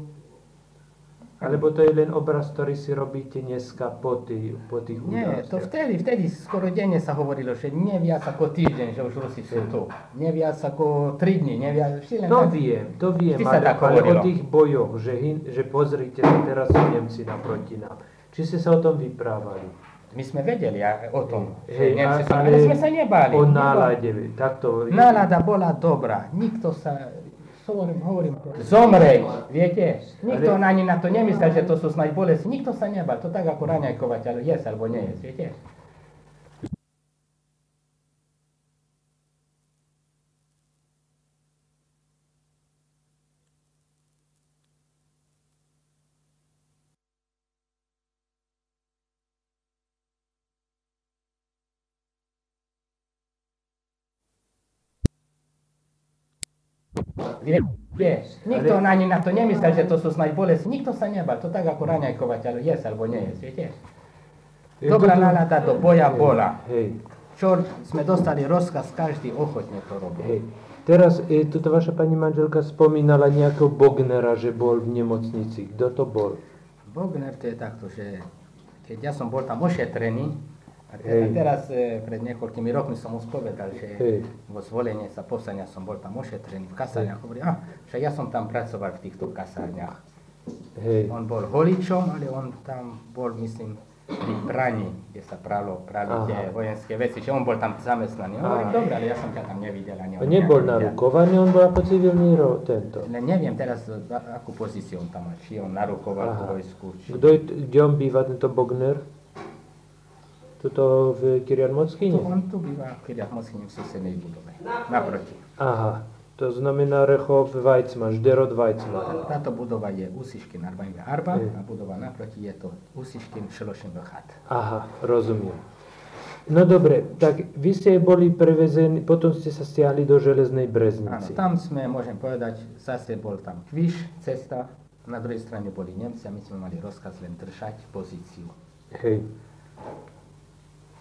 Speaker 1: Alebo to je len obraz, ktorý si robíte dneska po, tý, po tých
Speaker 2: Nie, to
Speaker 1: udalostiach?
Speaker 2: vtedy, vtedy skoro denne sa hovorilo, že nie viac ako týždeň, že už Rusi sú tu. Nie viac ako tri dni, nie viac, vždy len
Speaker 1: No
Speaker 2: tak.
Speaker 1: viem, to viem,
Speaker 2: Vždy sa
Speaker 1: ale,
Speaker 2: tak
Speaker 1: ale o
Speaker 2: hovorilo.
Speaker 1: tých bojoch, že, hin, že pozrite sa, teraz sú Nemci naproti nám. Či ste sa o tom vyprávali?
Speaker 2: My sme vedeli a- o tom,
Speaker 1: Hej,
Speaker 2: že Nemci sú,
Speaker 1: ale
Speaker 2: ale sme sa nebáli.
Speaker 1: O
Speaker 2: Nikto-
Speaker 1: nálade, takto...
Speaker 2: Nálada bola dobrá, nikto sa, hovorím, hovorím, zomrieť, viete, nikto
Speaker 1: Ale-
Speaker 2: ani na to nemyslel, že to sú snáď bolesti, nikto sa nebal, to tak ako raňajkovať, ale jesť alebo nie jesť, viete. Vieš, nikto
Speaker 1: Ale-
Speaker 2: ani na to nemyslel, že to sú snáď bolesti, nikto sa nebal, to tak ako raňajkovať, ale jesť alebo nie jesť, viete.
Speaker 1: Je
Speaker 2: Dobrá
Speaker 1: toto-
Speaker 2: nálada do boja bola.
Speaker 1: Hej,
Speaker 2: Čo sme dostali rozkaz, každý ochotne to robil.
Speaker 1: hej. Teraz, e, tuto vaša pani manželka spomínala nejakého Bognera, že bol v nemocnici. Kto to bol?
Speaker 2: Bogner to je takto, že keď ja som bol tam ošetrený, a te-
Speaker 1: Hej.
Speaker 2: a teraz e, pred niekoľkými rokmi som mu spovedal, že
Speaker 1: Hej.
Speaker 2: vo zvolenie sa povstania som bol tam ošetrený v kasárniach. Hovorí, a, že ja som tam pracoval v týchto kasárniach.
Speaker 1: Hej,
Speaker 2: On bol holičom, ale on tam bol, myslím, pri praní, kde sa pralo, prali
Speaker 1: Aha.
Speaker 2: tie vojenské veci, že on bol tam zamestnaný. Hovorím,
Speaker 1: Aha.
Speaker 2: dobre, ale ja som ťa tam nevidel. Ani
Speaker 1: a
Speaker 2: on
Speaker 1: nebol
Speaker 2: mňa nevidel.
Speaker 1: narukovaný, on bol ako civilný ro, tento.
Speaker 2: Len neviem teraz, a- akú pozíciu on tam má, či on narukoval
Speaker 1: Aha.
Speaker 2: v vojsku, či...
Speaker 1: Kto je, kde on býva, tento Bogner? Tuto v Kyrian
Speaker 2: Tu,
Speaker 1: Mockyni?
Speaker 2: on tu býva v Kyriach Mockyni v susednej budove, naproti.
Speaker 1: Aha, to znamená Rechov Weizmann, Žderot Weizmann.
Speaker 2: Táto budova je Usiškin Arbajnga Arba
Speaker 1: Hej.
Speaker 2: a budova naproti je to Usiškin Šelošin Vchat.
Speaker 1: Aha, rozumiem. No dobre, tak vy ste boli prevezení, potom ste sa stiahli do Železnej
Speaker 2: Áno,
Speaker 1: Breznici.
Speaker 2: tam sme, môžem povedať, zase bol tam kvíš, cesta, na druhej strane boli Nemci a my sme mali rozkaz len držať pozíciu.
Speaker 1: Hej.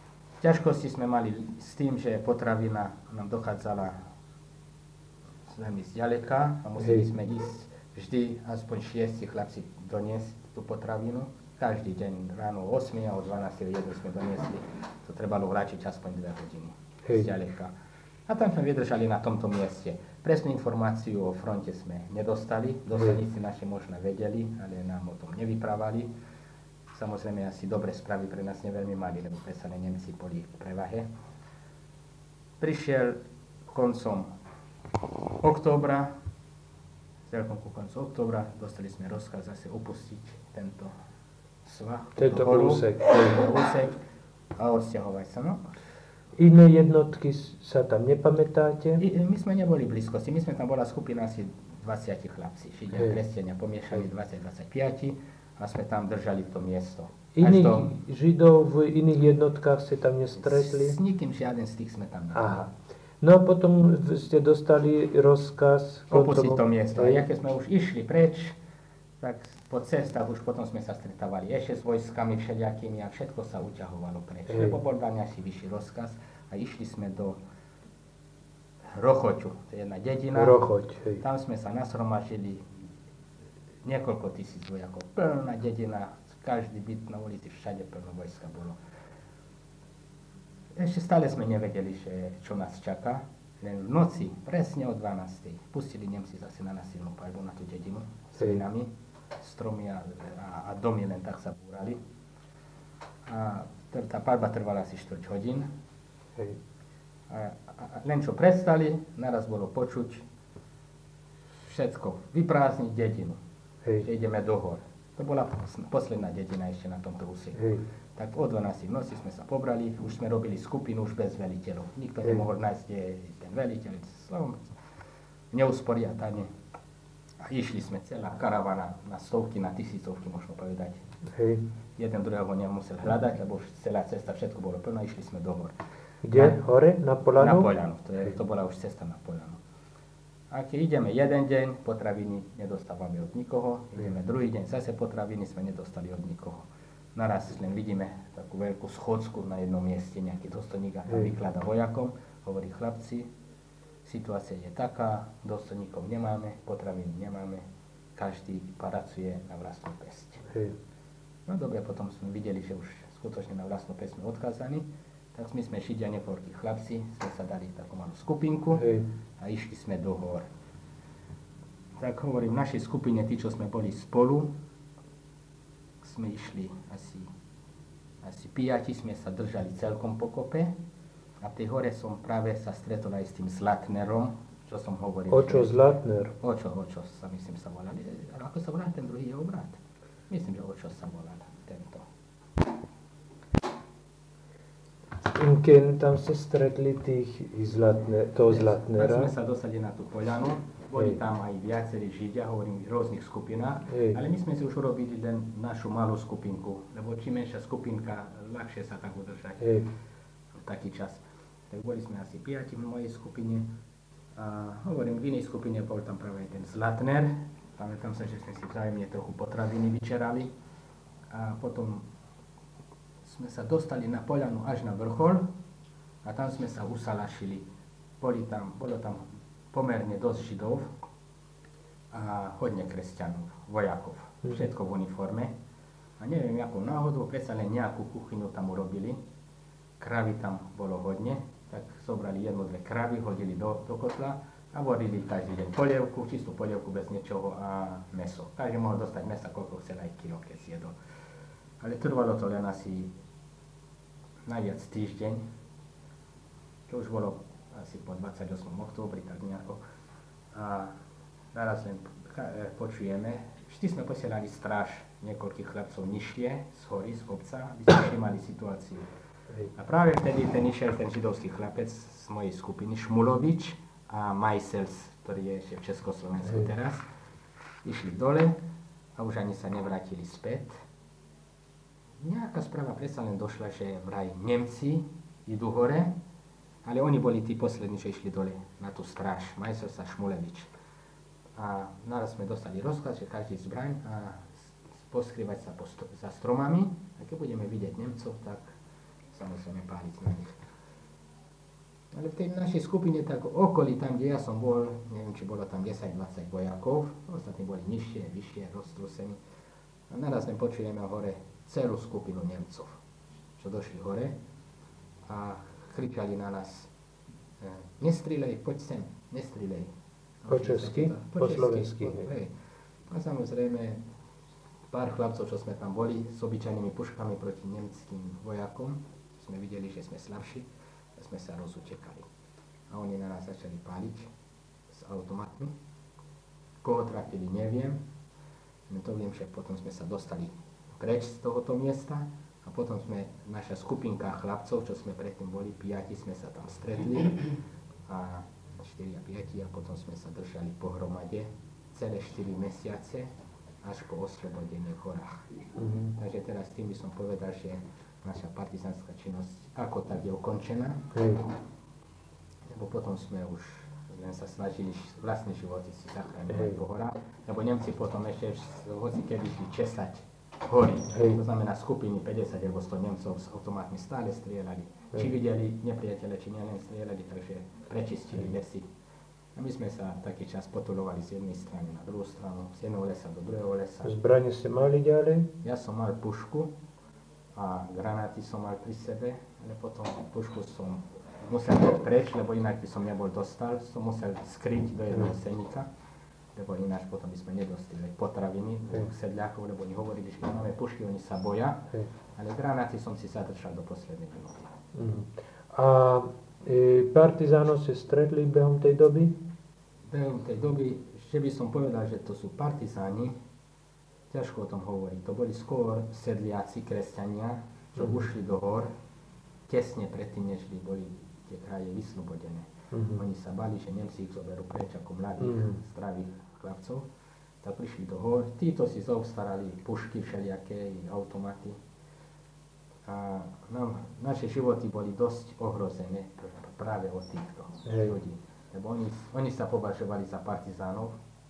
Speaker 2: ťažkosti sme mali s tým, že potravina nám dochádzala veľmi zďaleka a museli
Speaker 1: Hej.
Speaker 2: sme ísť vždy aspoň šiesti chlapci doniesť tú potravinu. Každý deň ráno o ôsmej a o dvanástej jednu sme doniesli. To trebalo vláčiť aspoň dve hodiny
Speaker 1: Hej.
Speaker 2: zďaleka. A tam sme vydržali na tomto mieste. Presnú informáciu o fronte sme nedostali. Dosledníci naši možno vedeli, ale nám o tom nevyprávali. Samozrejme asi dobré správy pre nás neveľmi mali, lebo predsa len Nemci boli v prevahe. Prišiel koncom októbra, celkom ku koncu októbra, dostali sme rozkaz zase opustiť tento svah,
Speaker 1: Tento
Speaker 2: horu,
Speaker 1: úsek.
Speaker 2: tento úsek a odsťahovať sa. No.
Speaker 1: Iné jednotky sa tam nepamätáte?
Speaker 2: I, my sme neboli v blízkosti, my sme tam bola skupina asi dvadsať chlapci, Židia,
Speaker 1: Hej.
Speaker 2: kresťania, pomiešali dvadsať dvadsaťpäť a sme tam držali to miesto. Až
Speaker 1: Iných
Speaker 2: to-
Speaker 1: Židov v iných jednotkách ste tam nestretli?
Speaker 2: S nikým žiaden z tých sme tam neboli.
Speaker 1: Aha. No a potom ste dostali rozkaz
Speaker 2: Opustiť
Speaker 1: koncom-
Speaker 2: to miesto. A
Speaker 1: Hej.
Speaker 2: keď sme už išli preč, tak po cestách už potom sme sa stretávali ešte s vojskami všelijakými a všetko sa uťahovalo preč.
Speaker 1: Hej.
Speaker 2: Lebo bol daný asi vyšší rozkaz a išli sme do Rochoťu, to je jedna dedina.
Speaker 1: Rochoť, hej.
Speaker 2: Tam sme sa nasromažili niekoľko tisíc vojakov. Plná dedina, každý byt na ulici, všade plno vojska bolo. Ešte stále sme nevedeli, že čo nás čaká. Len v noci, presne o dvanástej, pustili Nemci zase na nasilnú paľbu na tú dedinu s
Speaker 1: Hej.
Speaker 2: minami, stromy a, a, a domy len tak sa búrali. A t- tá paľba trvala asi štvrť hodín.
Speaker 1: Hej.
Speaker 2: A, a, a len čo prestali, naraz bolo počuť všetko, vyprázdniť dedinu, že
Speaker 1: Hej.
Speaker 2: ideme do hor. To bola pos- posledná dedina ešte na tomto úseku.
Speaker 1: Hej.
Speaker 2: Tak o dvanástej v noci sme sa pobrali, už sme robili skupinu už bez veliteľov. Nikto
Speaker 1: Hej.
Speaker 2: nemohol nájsť, kde je ten veliteľ, slovom neusporiadane. A išli sme celá karavana na stovky, na tisícovky, možno povedať.
Speaker 1: Hej.
Speaker 2: Jeden druhého nemusel hľadať, lebo už celá cesta, všetko bolo plno, išli sme do hor.
Speaker 1: Kde? Hore? Na
Speaker 2: Na
Speaker 1: Polanu?
Speaker 2: Poľanu, to, je, to bola už cesta na Poľanu. A keď ideme jeden deň, potraviny nedostávame od nikoho, ideme druhý deň, zase potraviny sme nedostali od nikoho. Naraz len vidíme takú veľkú schodsku na jednom mieste, nejaký dôstojník a tam
Speaker 1: Hej.
Speaker 2: vyklada vojakom, hovorí chlapci, situácia je taká, dôstojníkov nemáme, potraviny nemáme, každý pracuje na vlastnú pesť.
Speaker 1: Hej.
Speaker 2: No dobre, potom sme videli, že už skutočne na vlastnú pesť sme odkázaní, tak my sme Židia, nepoľkí chlapci, sme sa dali takú malú skupinku
Speaker 1: Hej.
Speaker 2: a išli sme do hor. Tak hovorím, v našej skupine, tí, čo sme boli spolu, sme išli asi, asi piati, sme sa držali celkom pokope a v tej hore som práve sa stretol aj s tým Zlatnerom, čo som hovoril.
Speaker 1: Očo
Speaker 2: že-
Speaker 1: Zlatner.
Speaker 2: Očo, Očo sa myslím sa volali. Ale ako sa volá ten druhý jeho brat? Myslím, že Očo sa volal tento.
Speaker 1: Keď tam ste stretli tých Zlatne, toho
Speaker 2: Tak
Speaker 1: Zlatnera.
Speaker 2: sme sa dostali na tú poľanu, boli
Speaker 1: Hej.
Speaker 2: tam aj viacerí Židia, hovorím v rôznych skupinách,
Speaker 1: Hej.
Speaker 2: ale my sme si už urobili len našu malú skupinku, lebo čím menšia skupinka, ľahšie sa tak udržať
Speaker 1: Hej.
Speaker 2: v taký čas. Tak boli sme asi piati v mojej skupine a hovorím, v inej skupine bol tam práve aj ten Zlatner, pamätám sa, že sme si vzájomne trochu potraviny vyčerali a potom sme sa dostali na poľanu až na vrchol a tam sme sa usalašili. Boli tam, bolo tam pomerne dosť Židov a hodne kresťanov, vojakov, všetko v uniforme. A neviem, akú náhodou, predsa len nejakú kuchyňu tam urobili. Kravy tam bolo hodne, tak zobrali jednu, dve kravy, hodili do, do kotla a varili každý deň polievku, čistú polievku bez niečoho a meso. Každý mohol dostať mesa, koľko chcel, aj kilo, keď zjedol. Ale trvalo to len asi najviac týždeň, čo už bolo asi po dvadsiateho ôsmeho októbri, tak nejako. A naraz len počujeme, vždy sme posielali stráž niekoľkých chlapcov nižšie z hory, z kopca, aby sme všimali situáciu.
Speaker 1: Hej.
Speaker 2: A práve vtedy ten išiel ten židovský chlapec z mojej skupiny, Šmulovič a Majsels, ktorý je ešte v Československu
Speaker 1: Hej.
Speaker 2: teraz, išli dole a už ani sa nevrátili späť. Nejaká správa predsa len došla, že vraj Nemci idú hore, ale oni boli tí poslední, čo išli dole na tú stráž, Majsels a Šmulevič. A naraz sme dostali rozkaz, že každý zbraň a poskrývať sa po st- za stromami a keď budeme vidieť Nemcov, tak
Speaker 4: samozrejme páliť na nich. Ale v tej našej skupine, tak okolí, tam, kde ja som bol, neviem, či bolo tam desať dvadsať vojakov, ostatní boli nižšie, vyššie, roztrúsení. A naraz sme počujeme hore celú skupinu Nemcov, čo došli hore a kričali na nás: nestrieľaj, poď sem, nestrieľaj.
Speaker 1: Po česky? Po slovensky.
Speaker 4: A samozrejme, pár chlapcov, čo sme tam boli, s obyčajnými puškami proti nemeckým vojakom, sme videli, že sme slabší, a sme sa rozutekali. A oni na nás začali páliť s automatmi. Koho trafili, neviem. No to viem, že potom sme sa dostali preč z tohoto miesta a potom sme, naša skupinka chlapcov, čo sme predtým boli, piati, sme sa tam stretli a štyri a piati a potom sme sa držali pohromade celé štyri mesiace až po oslobodenie v horách. Mm-hmm. Takže teraz tým by som povedal, že naša partizánska činnosť ako tak je ukončená, mm. lebo potom sme už len sa snažili vlastné životy si zachrániť po horách, lebo Nemci potom ešte hoci kedy šli česať hory, mm. to znamená skupiny päťdesiat alebo sto Nemcov s automatmi stále strieľali. Mm. Či videli nepriateľe, či nielen strieľali, takže prečistili lesy. A my sme sa taký čas potulovali z jednej strany na druhú stranu, z jedného lesa do druhého lesa.
Speaker 1: Zbranie ste mali ďalej?
Speaker 4: Ja som mal pušku a granáty som mal pri sebe, ale potom pušku som musel dať preč, lebo inak by som nebol dostal, som musel skryť do jedného senika, lebo ináč potom by sme nedostali potraviny u sedľákov, lebo oni hovorili, že keď máme pušky, oni sa boja, ale granáty som si zadržal do poslednej minúty.
Speaker 1: Mm. A e, partizánov ste stretli behom tej doby?
Speaker 4: Behom tej doby, ešte by som povedal, že to sú partizáni, ťažko o tom hovoriť. To boli skôr sedliaci, kresťania, čo mm. ušli do hor tesne predtým, než by boli tie kraje vyslobodené. Mm. Oni sa bali, že Nemci ich zoberú preč ako mladých, mm. zdravých chlapcov. Tak prišli do hor. Títo si zaobstarali pušky všelijaké, automaty. A nám, naše životy boli dosť ohrozené práve od týchto hey. ľudí. Lebo oni, oni sa považovali za partizánov.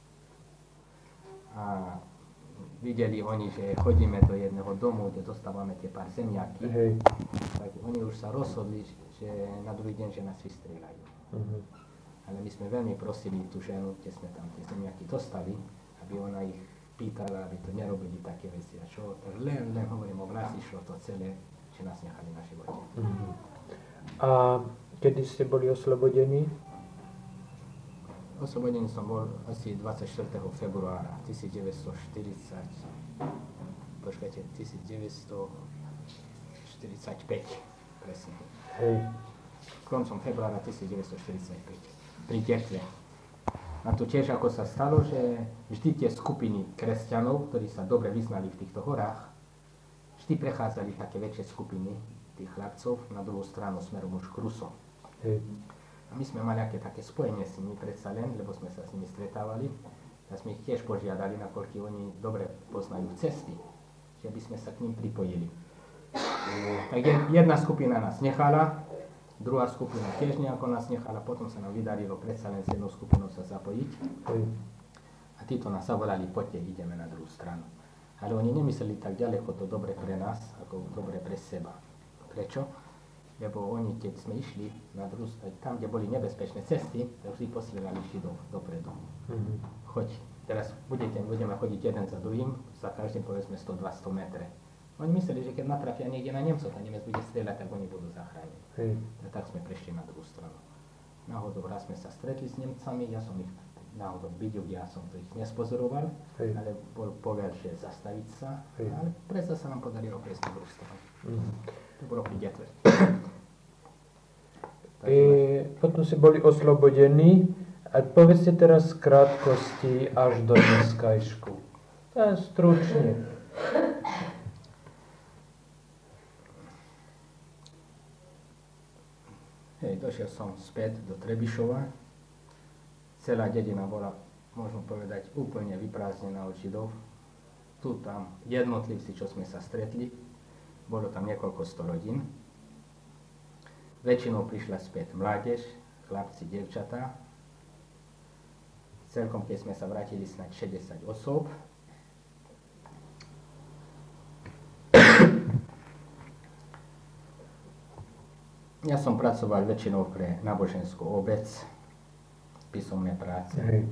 Speaker 4: A videli oni, že chodíme do jedného domu, kde dostávame tie pár zemiaky, hey. tak oni už sa rozhodli, že na druhý deň, že nás vystrieľajú. Uh-huh. Ale my sme veľmi prosili tú ženu, kde sme tam tie zemiaky dostali, aby ona ich pýtala, aby to nerobili také veci. A čo, tak len, len hovorím o vlasi, šlo to celé, že nás nechali na živote. Uh-huh.
Speaker 1: A kedy ste boli oslobodení?
Speaker 4: Oslobodený som bol asi dvadsiateho štvrtého februára tisícdeväťstoštyridsať, počkajte, tisícdeväťstoštyridsaťpäť, presne.
Speaker 1: Hej.
Speaker 4: Koncom februára tisícdeväťstoštyridsaťpäť, pri Detve. A tu tiež ako sa stalo, že vždy tie skupiny kresťanov, ktorí sa dobre vyznali v týchto horách, vždy prechádzali také väčšie skupiny tých chlapcov na druhú stranu smerom už k Rusom. Hej. A my sme mali aké také spojenie s nimi predsa len, lebo sme sa s nimi stretávali. A sme ich tiež požiadali, nakoľko oni dobre poznajú cesty, že by sme sa k ním pripojili. Tak jedna skupina nás nechala, druhá skupina tiež nejako nás nechala, potom sa nám vydarilo predsa len s jednou skupinou sa zapojiť. A títo nás zavolali, poďte, ideme na druhú stranu. Ale oni nemysleli tak ďaleko to dobre pre nás, ako dobre pre seba. Prečo? Lebo oni, keď sme išli na druhú stranu, tam, kde boli nebezpečné cesty, tak vždy posielali Židov dopredu. Mm-hmm. Choď, teraz budete, budeme chodiť jeden za druhým, za každým povedzme sto dvesto metre. Oni mysleli, že keď natrafia niekde na Nemcov, a Nemec bude strieľať, tak oni budú zachrániť. Mm. A tak sme prešli na druhú stranu. Náhodou raz sme sa stretli s Nemcami, ja som ich náhodou videl, ja som to ich nespozoroval, mm. ale bol povedal, že zastaviť sa, mm. ale predsa sa nám podarilo prejsť na druhú stranu. Mm. To bolo pri Detve.
Speaker 1: E, potom si boli oslobodení a povedzte teraz v krátkosti až do dneskajšku. To je stručne.
Speaker 4: Hej, došiel som späť do Trebišova. Celá dedina bola, môžem povedať, úplne vyprázdnená od Židov. Tu tam jednotlivci, čo sme sa stretli, bolo tam niekoľko sto rodín. Väčšinou prišla späť mládež, chlapci, dievčatá. Celkom, keď sme sa vrátili, snáď šesťdesiat osôb.
Speaker 2: Ja som pracoval väčšinou pre náboženskú obec, písomné práce.
Speaker 1: Hej.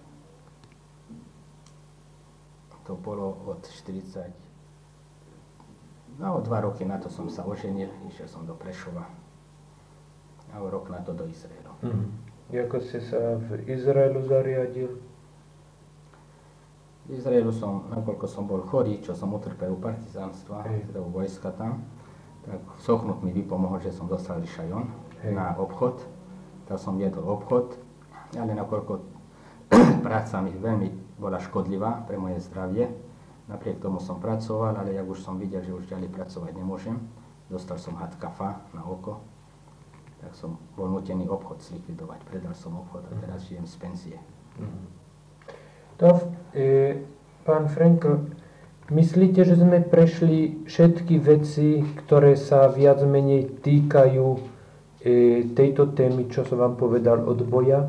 Speaker 2: To bolo od štyridsať, no o dva roky na to som sa oženil, išiel som do Prešova a o rok na to do Izraelu.
Speaker 1: Mhm. Ako ste sa v Izraelu zariadil?
Speaker 2: V Izraelu som, nakoľko som bol chorý, čo som utrpel u partizánstva,
Speaker 1: Hej.
Speaker 2: teda u vojska tam, tak Sochnut mi vypomohol, že som dostal rišajon na obchod, tak som viedol obchod, ale nakoľko práca mi veľmi bola škodlivá pre moje zdravie, napriek tomu som pracoval, ale jak už som videl, že už ďalej pracovať nemôžem, dostal som had kafa na oko, tak som bol nutený obchod zlikvidovať. Predal som obchod a teraz žijem z penzie.
Speaker 1: To, e, pán Frankl, myslíte, že sme prešli všetky veci, ktoré sa viac menej týkajú e, tejto témy, čo som vám povedal, od boja?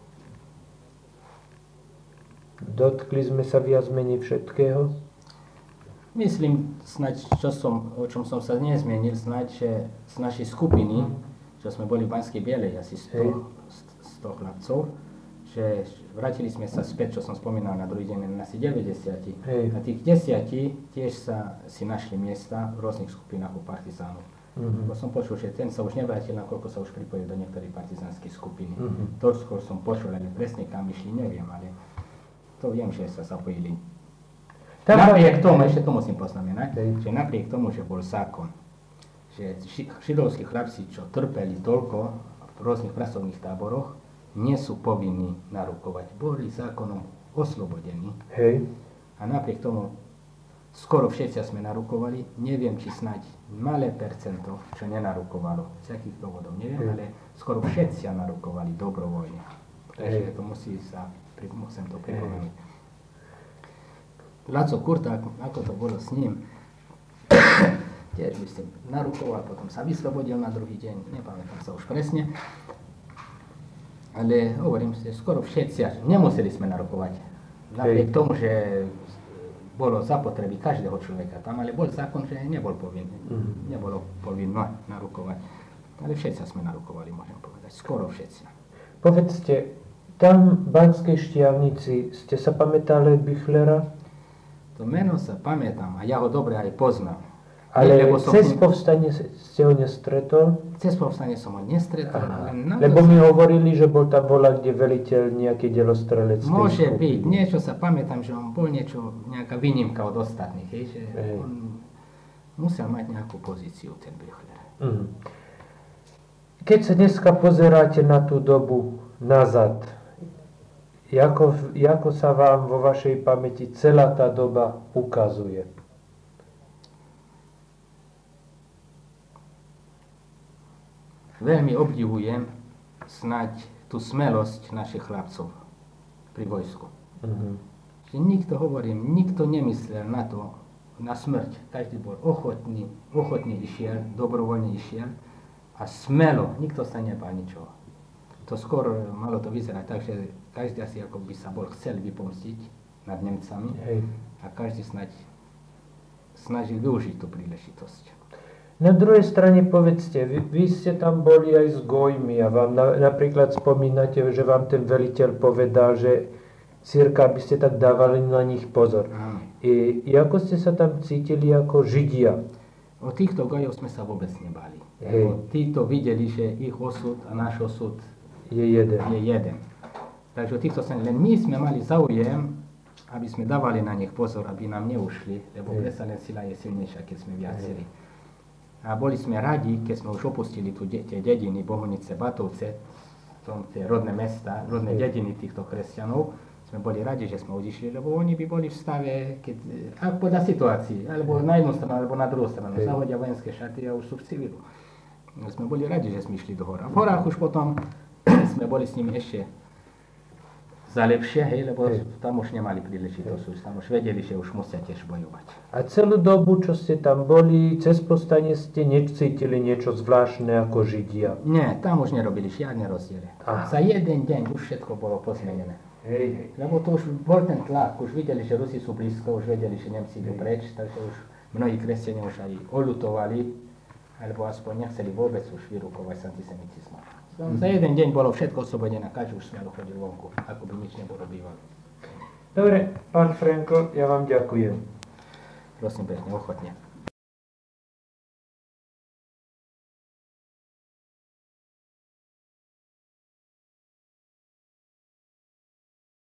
Speaker 1: Dotkli sme sa viac menej všetkého?
Speaker 2: Myslím, snáď, čo som, o čom som sa nezmienil, snáď, že z našej skupiny, čo sme boli v Banskej Bielej, asi sto, sto chlapcov, že vrátili sme sa späť, čo som spomínal na druhý deň, na asi deväťdesiat. A tých desiatí tiež sa si našli miesta v rôznych skupinách u partizánov. Mm-hmm. Bo som počul, že ten sa už nevrátil, nakoľko sa už pripojil do niektorej partizánskej skupiny. Mm-hmm. To skôr som počul, ale presne kam išli, neviem, ale to viem, že sa zapojili. Tam napriek tomu, ešte to musím poznamenať, že napriek tomu, že bol zákon, že židovskí chlapci, čo trpeli toľko v rôznych pracovných táboroch, nie sú povinní narukovať. Boli zákonom oslobodení. Hej. A napriek tomu skoro všetci sme narukovali. Neviem, či snáď malé percento, čo nenarukovalo. Z akých dôvodov neviem, Hej. ale skoro všetci narukovali dobrovoľne. Takže to musí sa, musím to pripomenúť. Laco Kurta, ako to bolo s ním, tiež myslím, narukoval, potom sa vyslobodil na druhý deň, nepamätám sa už presne. Ale hovorím si, skoro všetci, nemuseli sme narukovať. Napriek tomu, že bolo zapotreby každého človeka tam, ale bol zákon, že nebol povinný, mm. nebolo povinné narukovať. Ale všetci sme narukovali, môžem povedať, skoro všetci.
Speaker 1: Povedzte, tam v Banskej Štiavnici ste sa pamätali Büchlera?
Speaker 2: To meno sa pamätám a ja ho dobre aj poznám.
Speaker 1: Ale cez povstanie ste ho nestretol?
Speaker 2: Cez povstanie som ho nestretol.
Speaker 1: Lebo mi hovorili, že bol tam bola kde veliteľ nejaký delostrelecký.
Speaker 2: Môže byť, niečo sa pamätám, že on bol niečo, nejaká výnimka od ostatných, hej, že Ej. on musel mať nejakú pozíciu, ten Büchler. Mm.
Speaker 1: Keď sa dneska pozeráte na tú dobu nazad, ako, ako sa vám vo vašej pamäti celá tá doba ukazuje?
Speaker 2: Veľmi obdivujem snáď tú smelosť našich chlapcov pri vojsku. Mm-hmm. Že nikto, hovorím, nikto nemyslel na to, na smrť. Každý bol ochotný, ochotný išiel, dobrovoľne išiel a smelo, nikto sa nebál ničoho. To skôr malo to vyzerať tak, že každý asi ako by sa bol chcel vypomstiť nad Nemcami Hej. a každý snáď snažil využiť tú príležitosť.
Speaker 1: Na druhej strane povedzte, vy, vy ste tam boli aj s Gojmi a vám na, napríklad spomínate, že vám ten veliteľ povedal, že cirka by ste tak dávali na nich pozor. I, I ako ste sa tam cítili ako Židia?
Speaker 2: O týchto Gojov sme sa vôbec nebali. Lebo títo videli, že ich osud a náš osud
Speaker 1: je jeden.
Speaker 2: Je jeden. Takže o týchto sa len my sme mali záujem, aby sme dávali na nich pozor, aby nám neušli, lebo predsa len sila je silnejšia, keď sme viacerí. A boli sme radi, keď sme už opustili tu de- tie dediny, Bohunice, Batovce, tom, tie rodné mesta, rodné dediny týchto kresťanov, sme boli radi, že sme odišli, lebo oni by boli v stave, keď, a podľa situácii, alebo na jednu stranu, alebo na druhú stranu, zahodia vojenské šaty a už sú v civilu. Sme boli radi, že sme išli do hora. V horách už potom sme boli s nimi ešte za lepšie, hej, lebo hej. tam už nemali príležitosť, už tam už vedeli, že už musia tiež bojovať.
Speaker 1: A celú dobu, čo ste tam boli, cez povstanie ste necítili niečo zvláštne ako Židia?
Speaker 2: Nie, tam už nerobili žiadne rozdiely. Za jeden deň už všetko bolo pozmenené. Hej, hej. Lebo to už bol ten tlak, už videli, že Rusi sú blízko, už vedeli, že Nemci idú preč, takže už mnohí kresťania už aj oľutovali
Speaker 4: alebo aspoň nechceli vôbec už vyrukovať s antisemitizmom. Za jeden deň bolo všetko oslobodené, každý už smelo chodil vonku, ako by nič nebolo bývalo.
Speaker 1: Dobre, pán Franko, ja vám ďakujem.
Speaker 4: Prosím pekne, ochotne.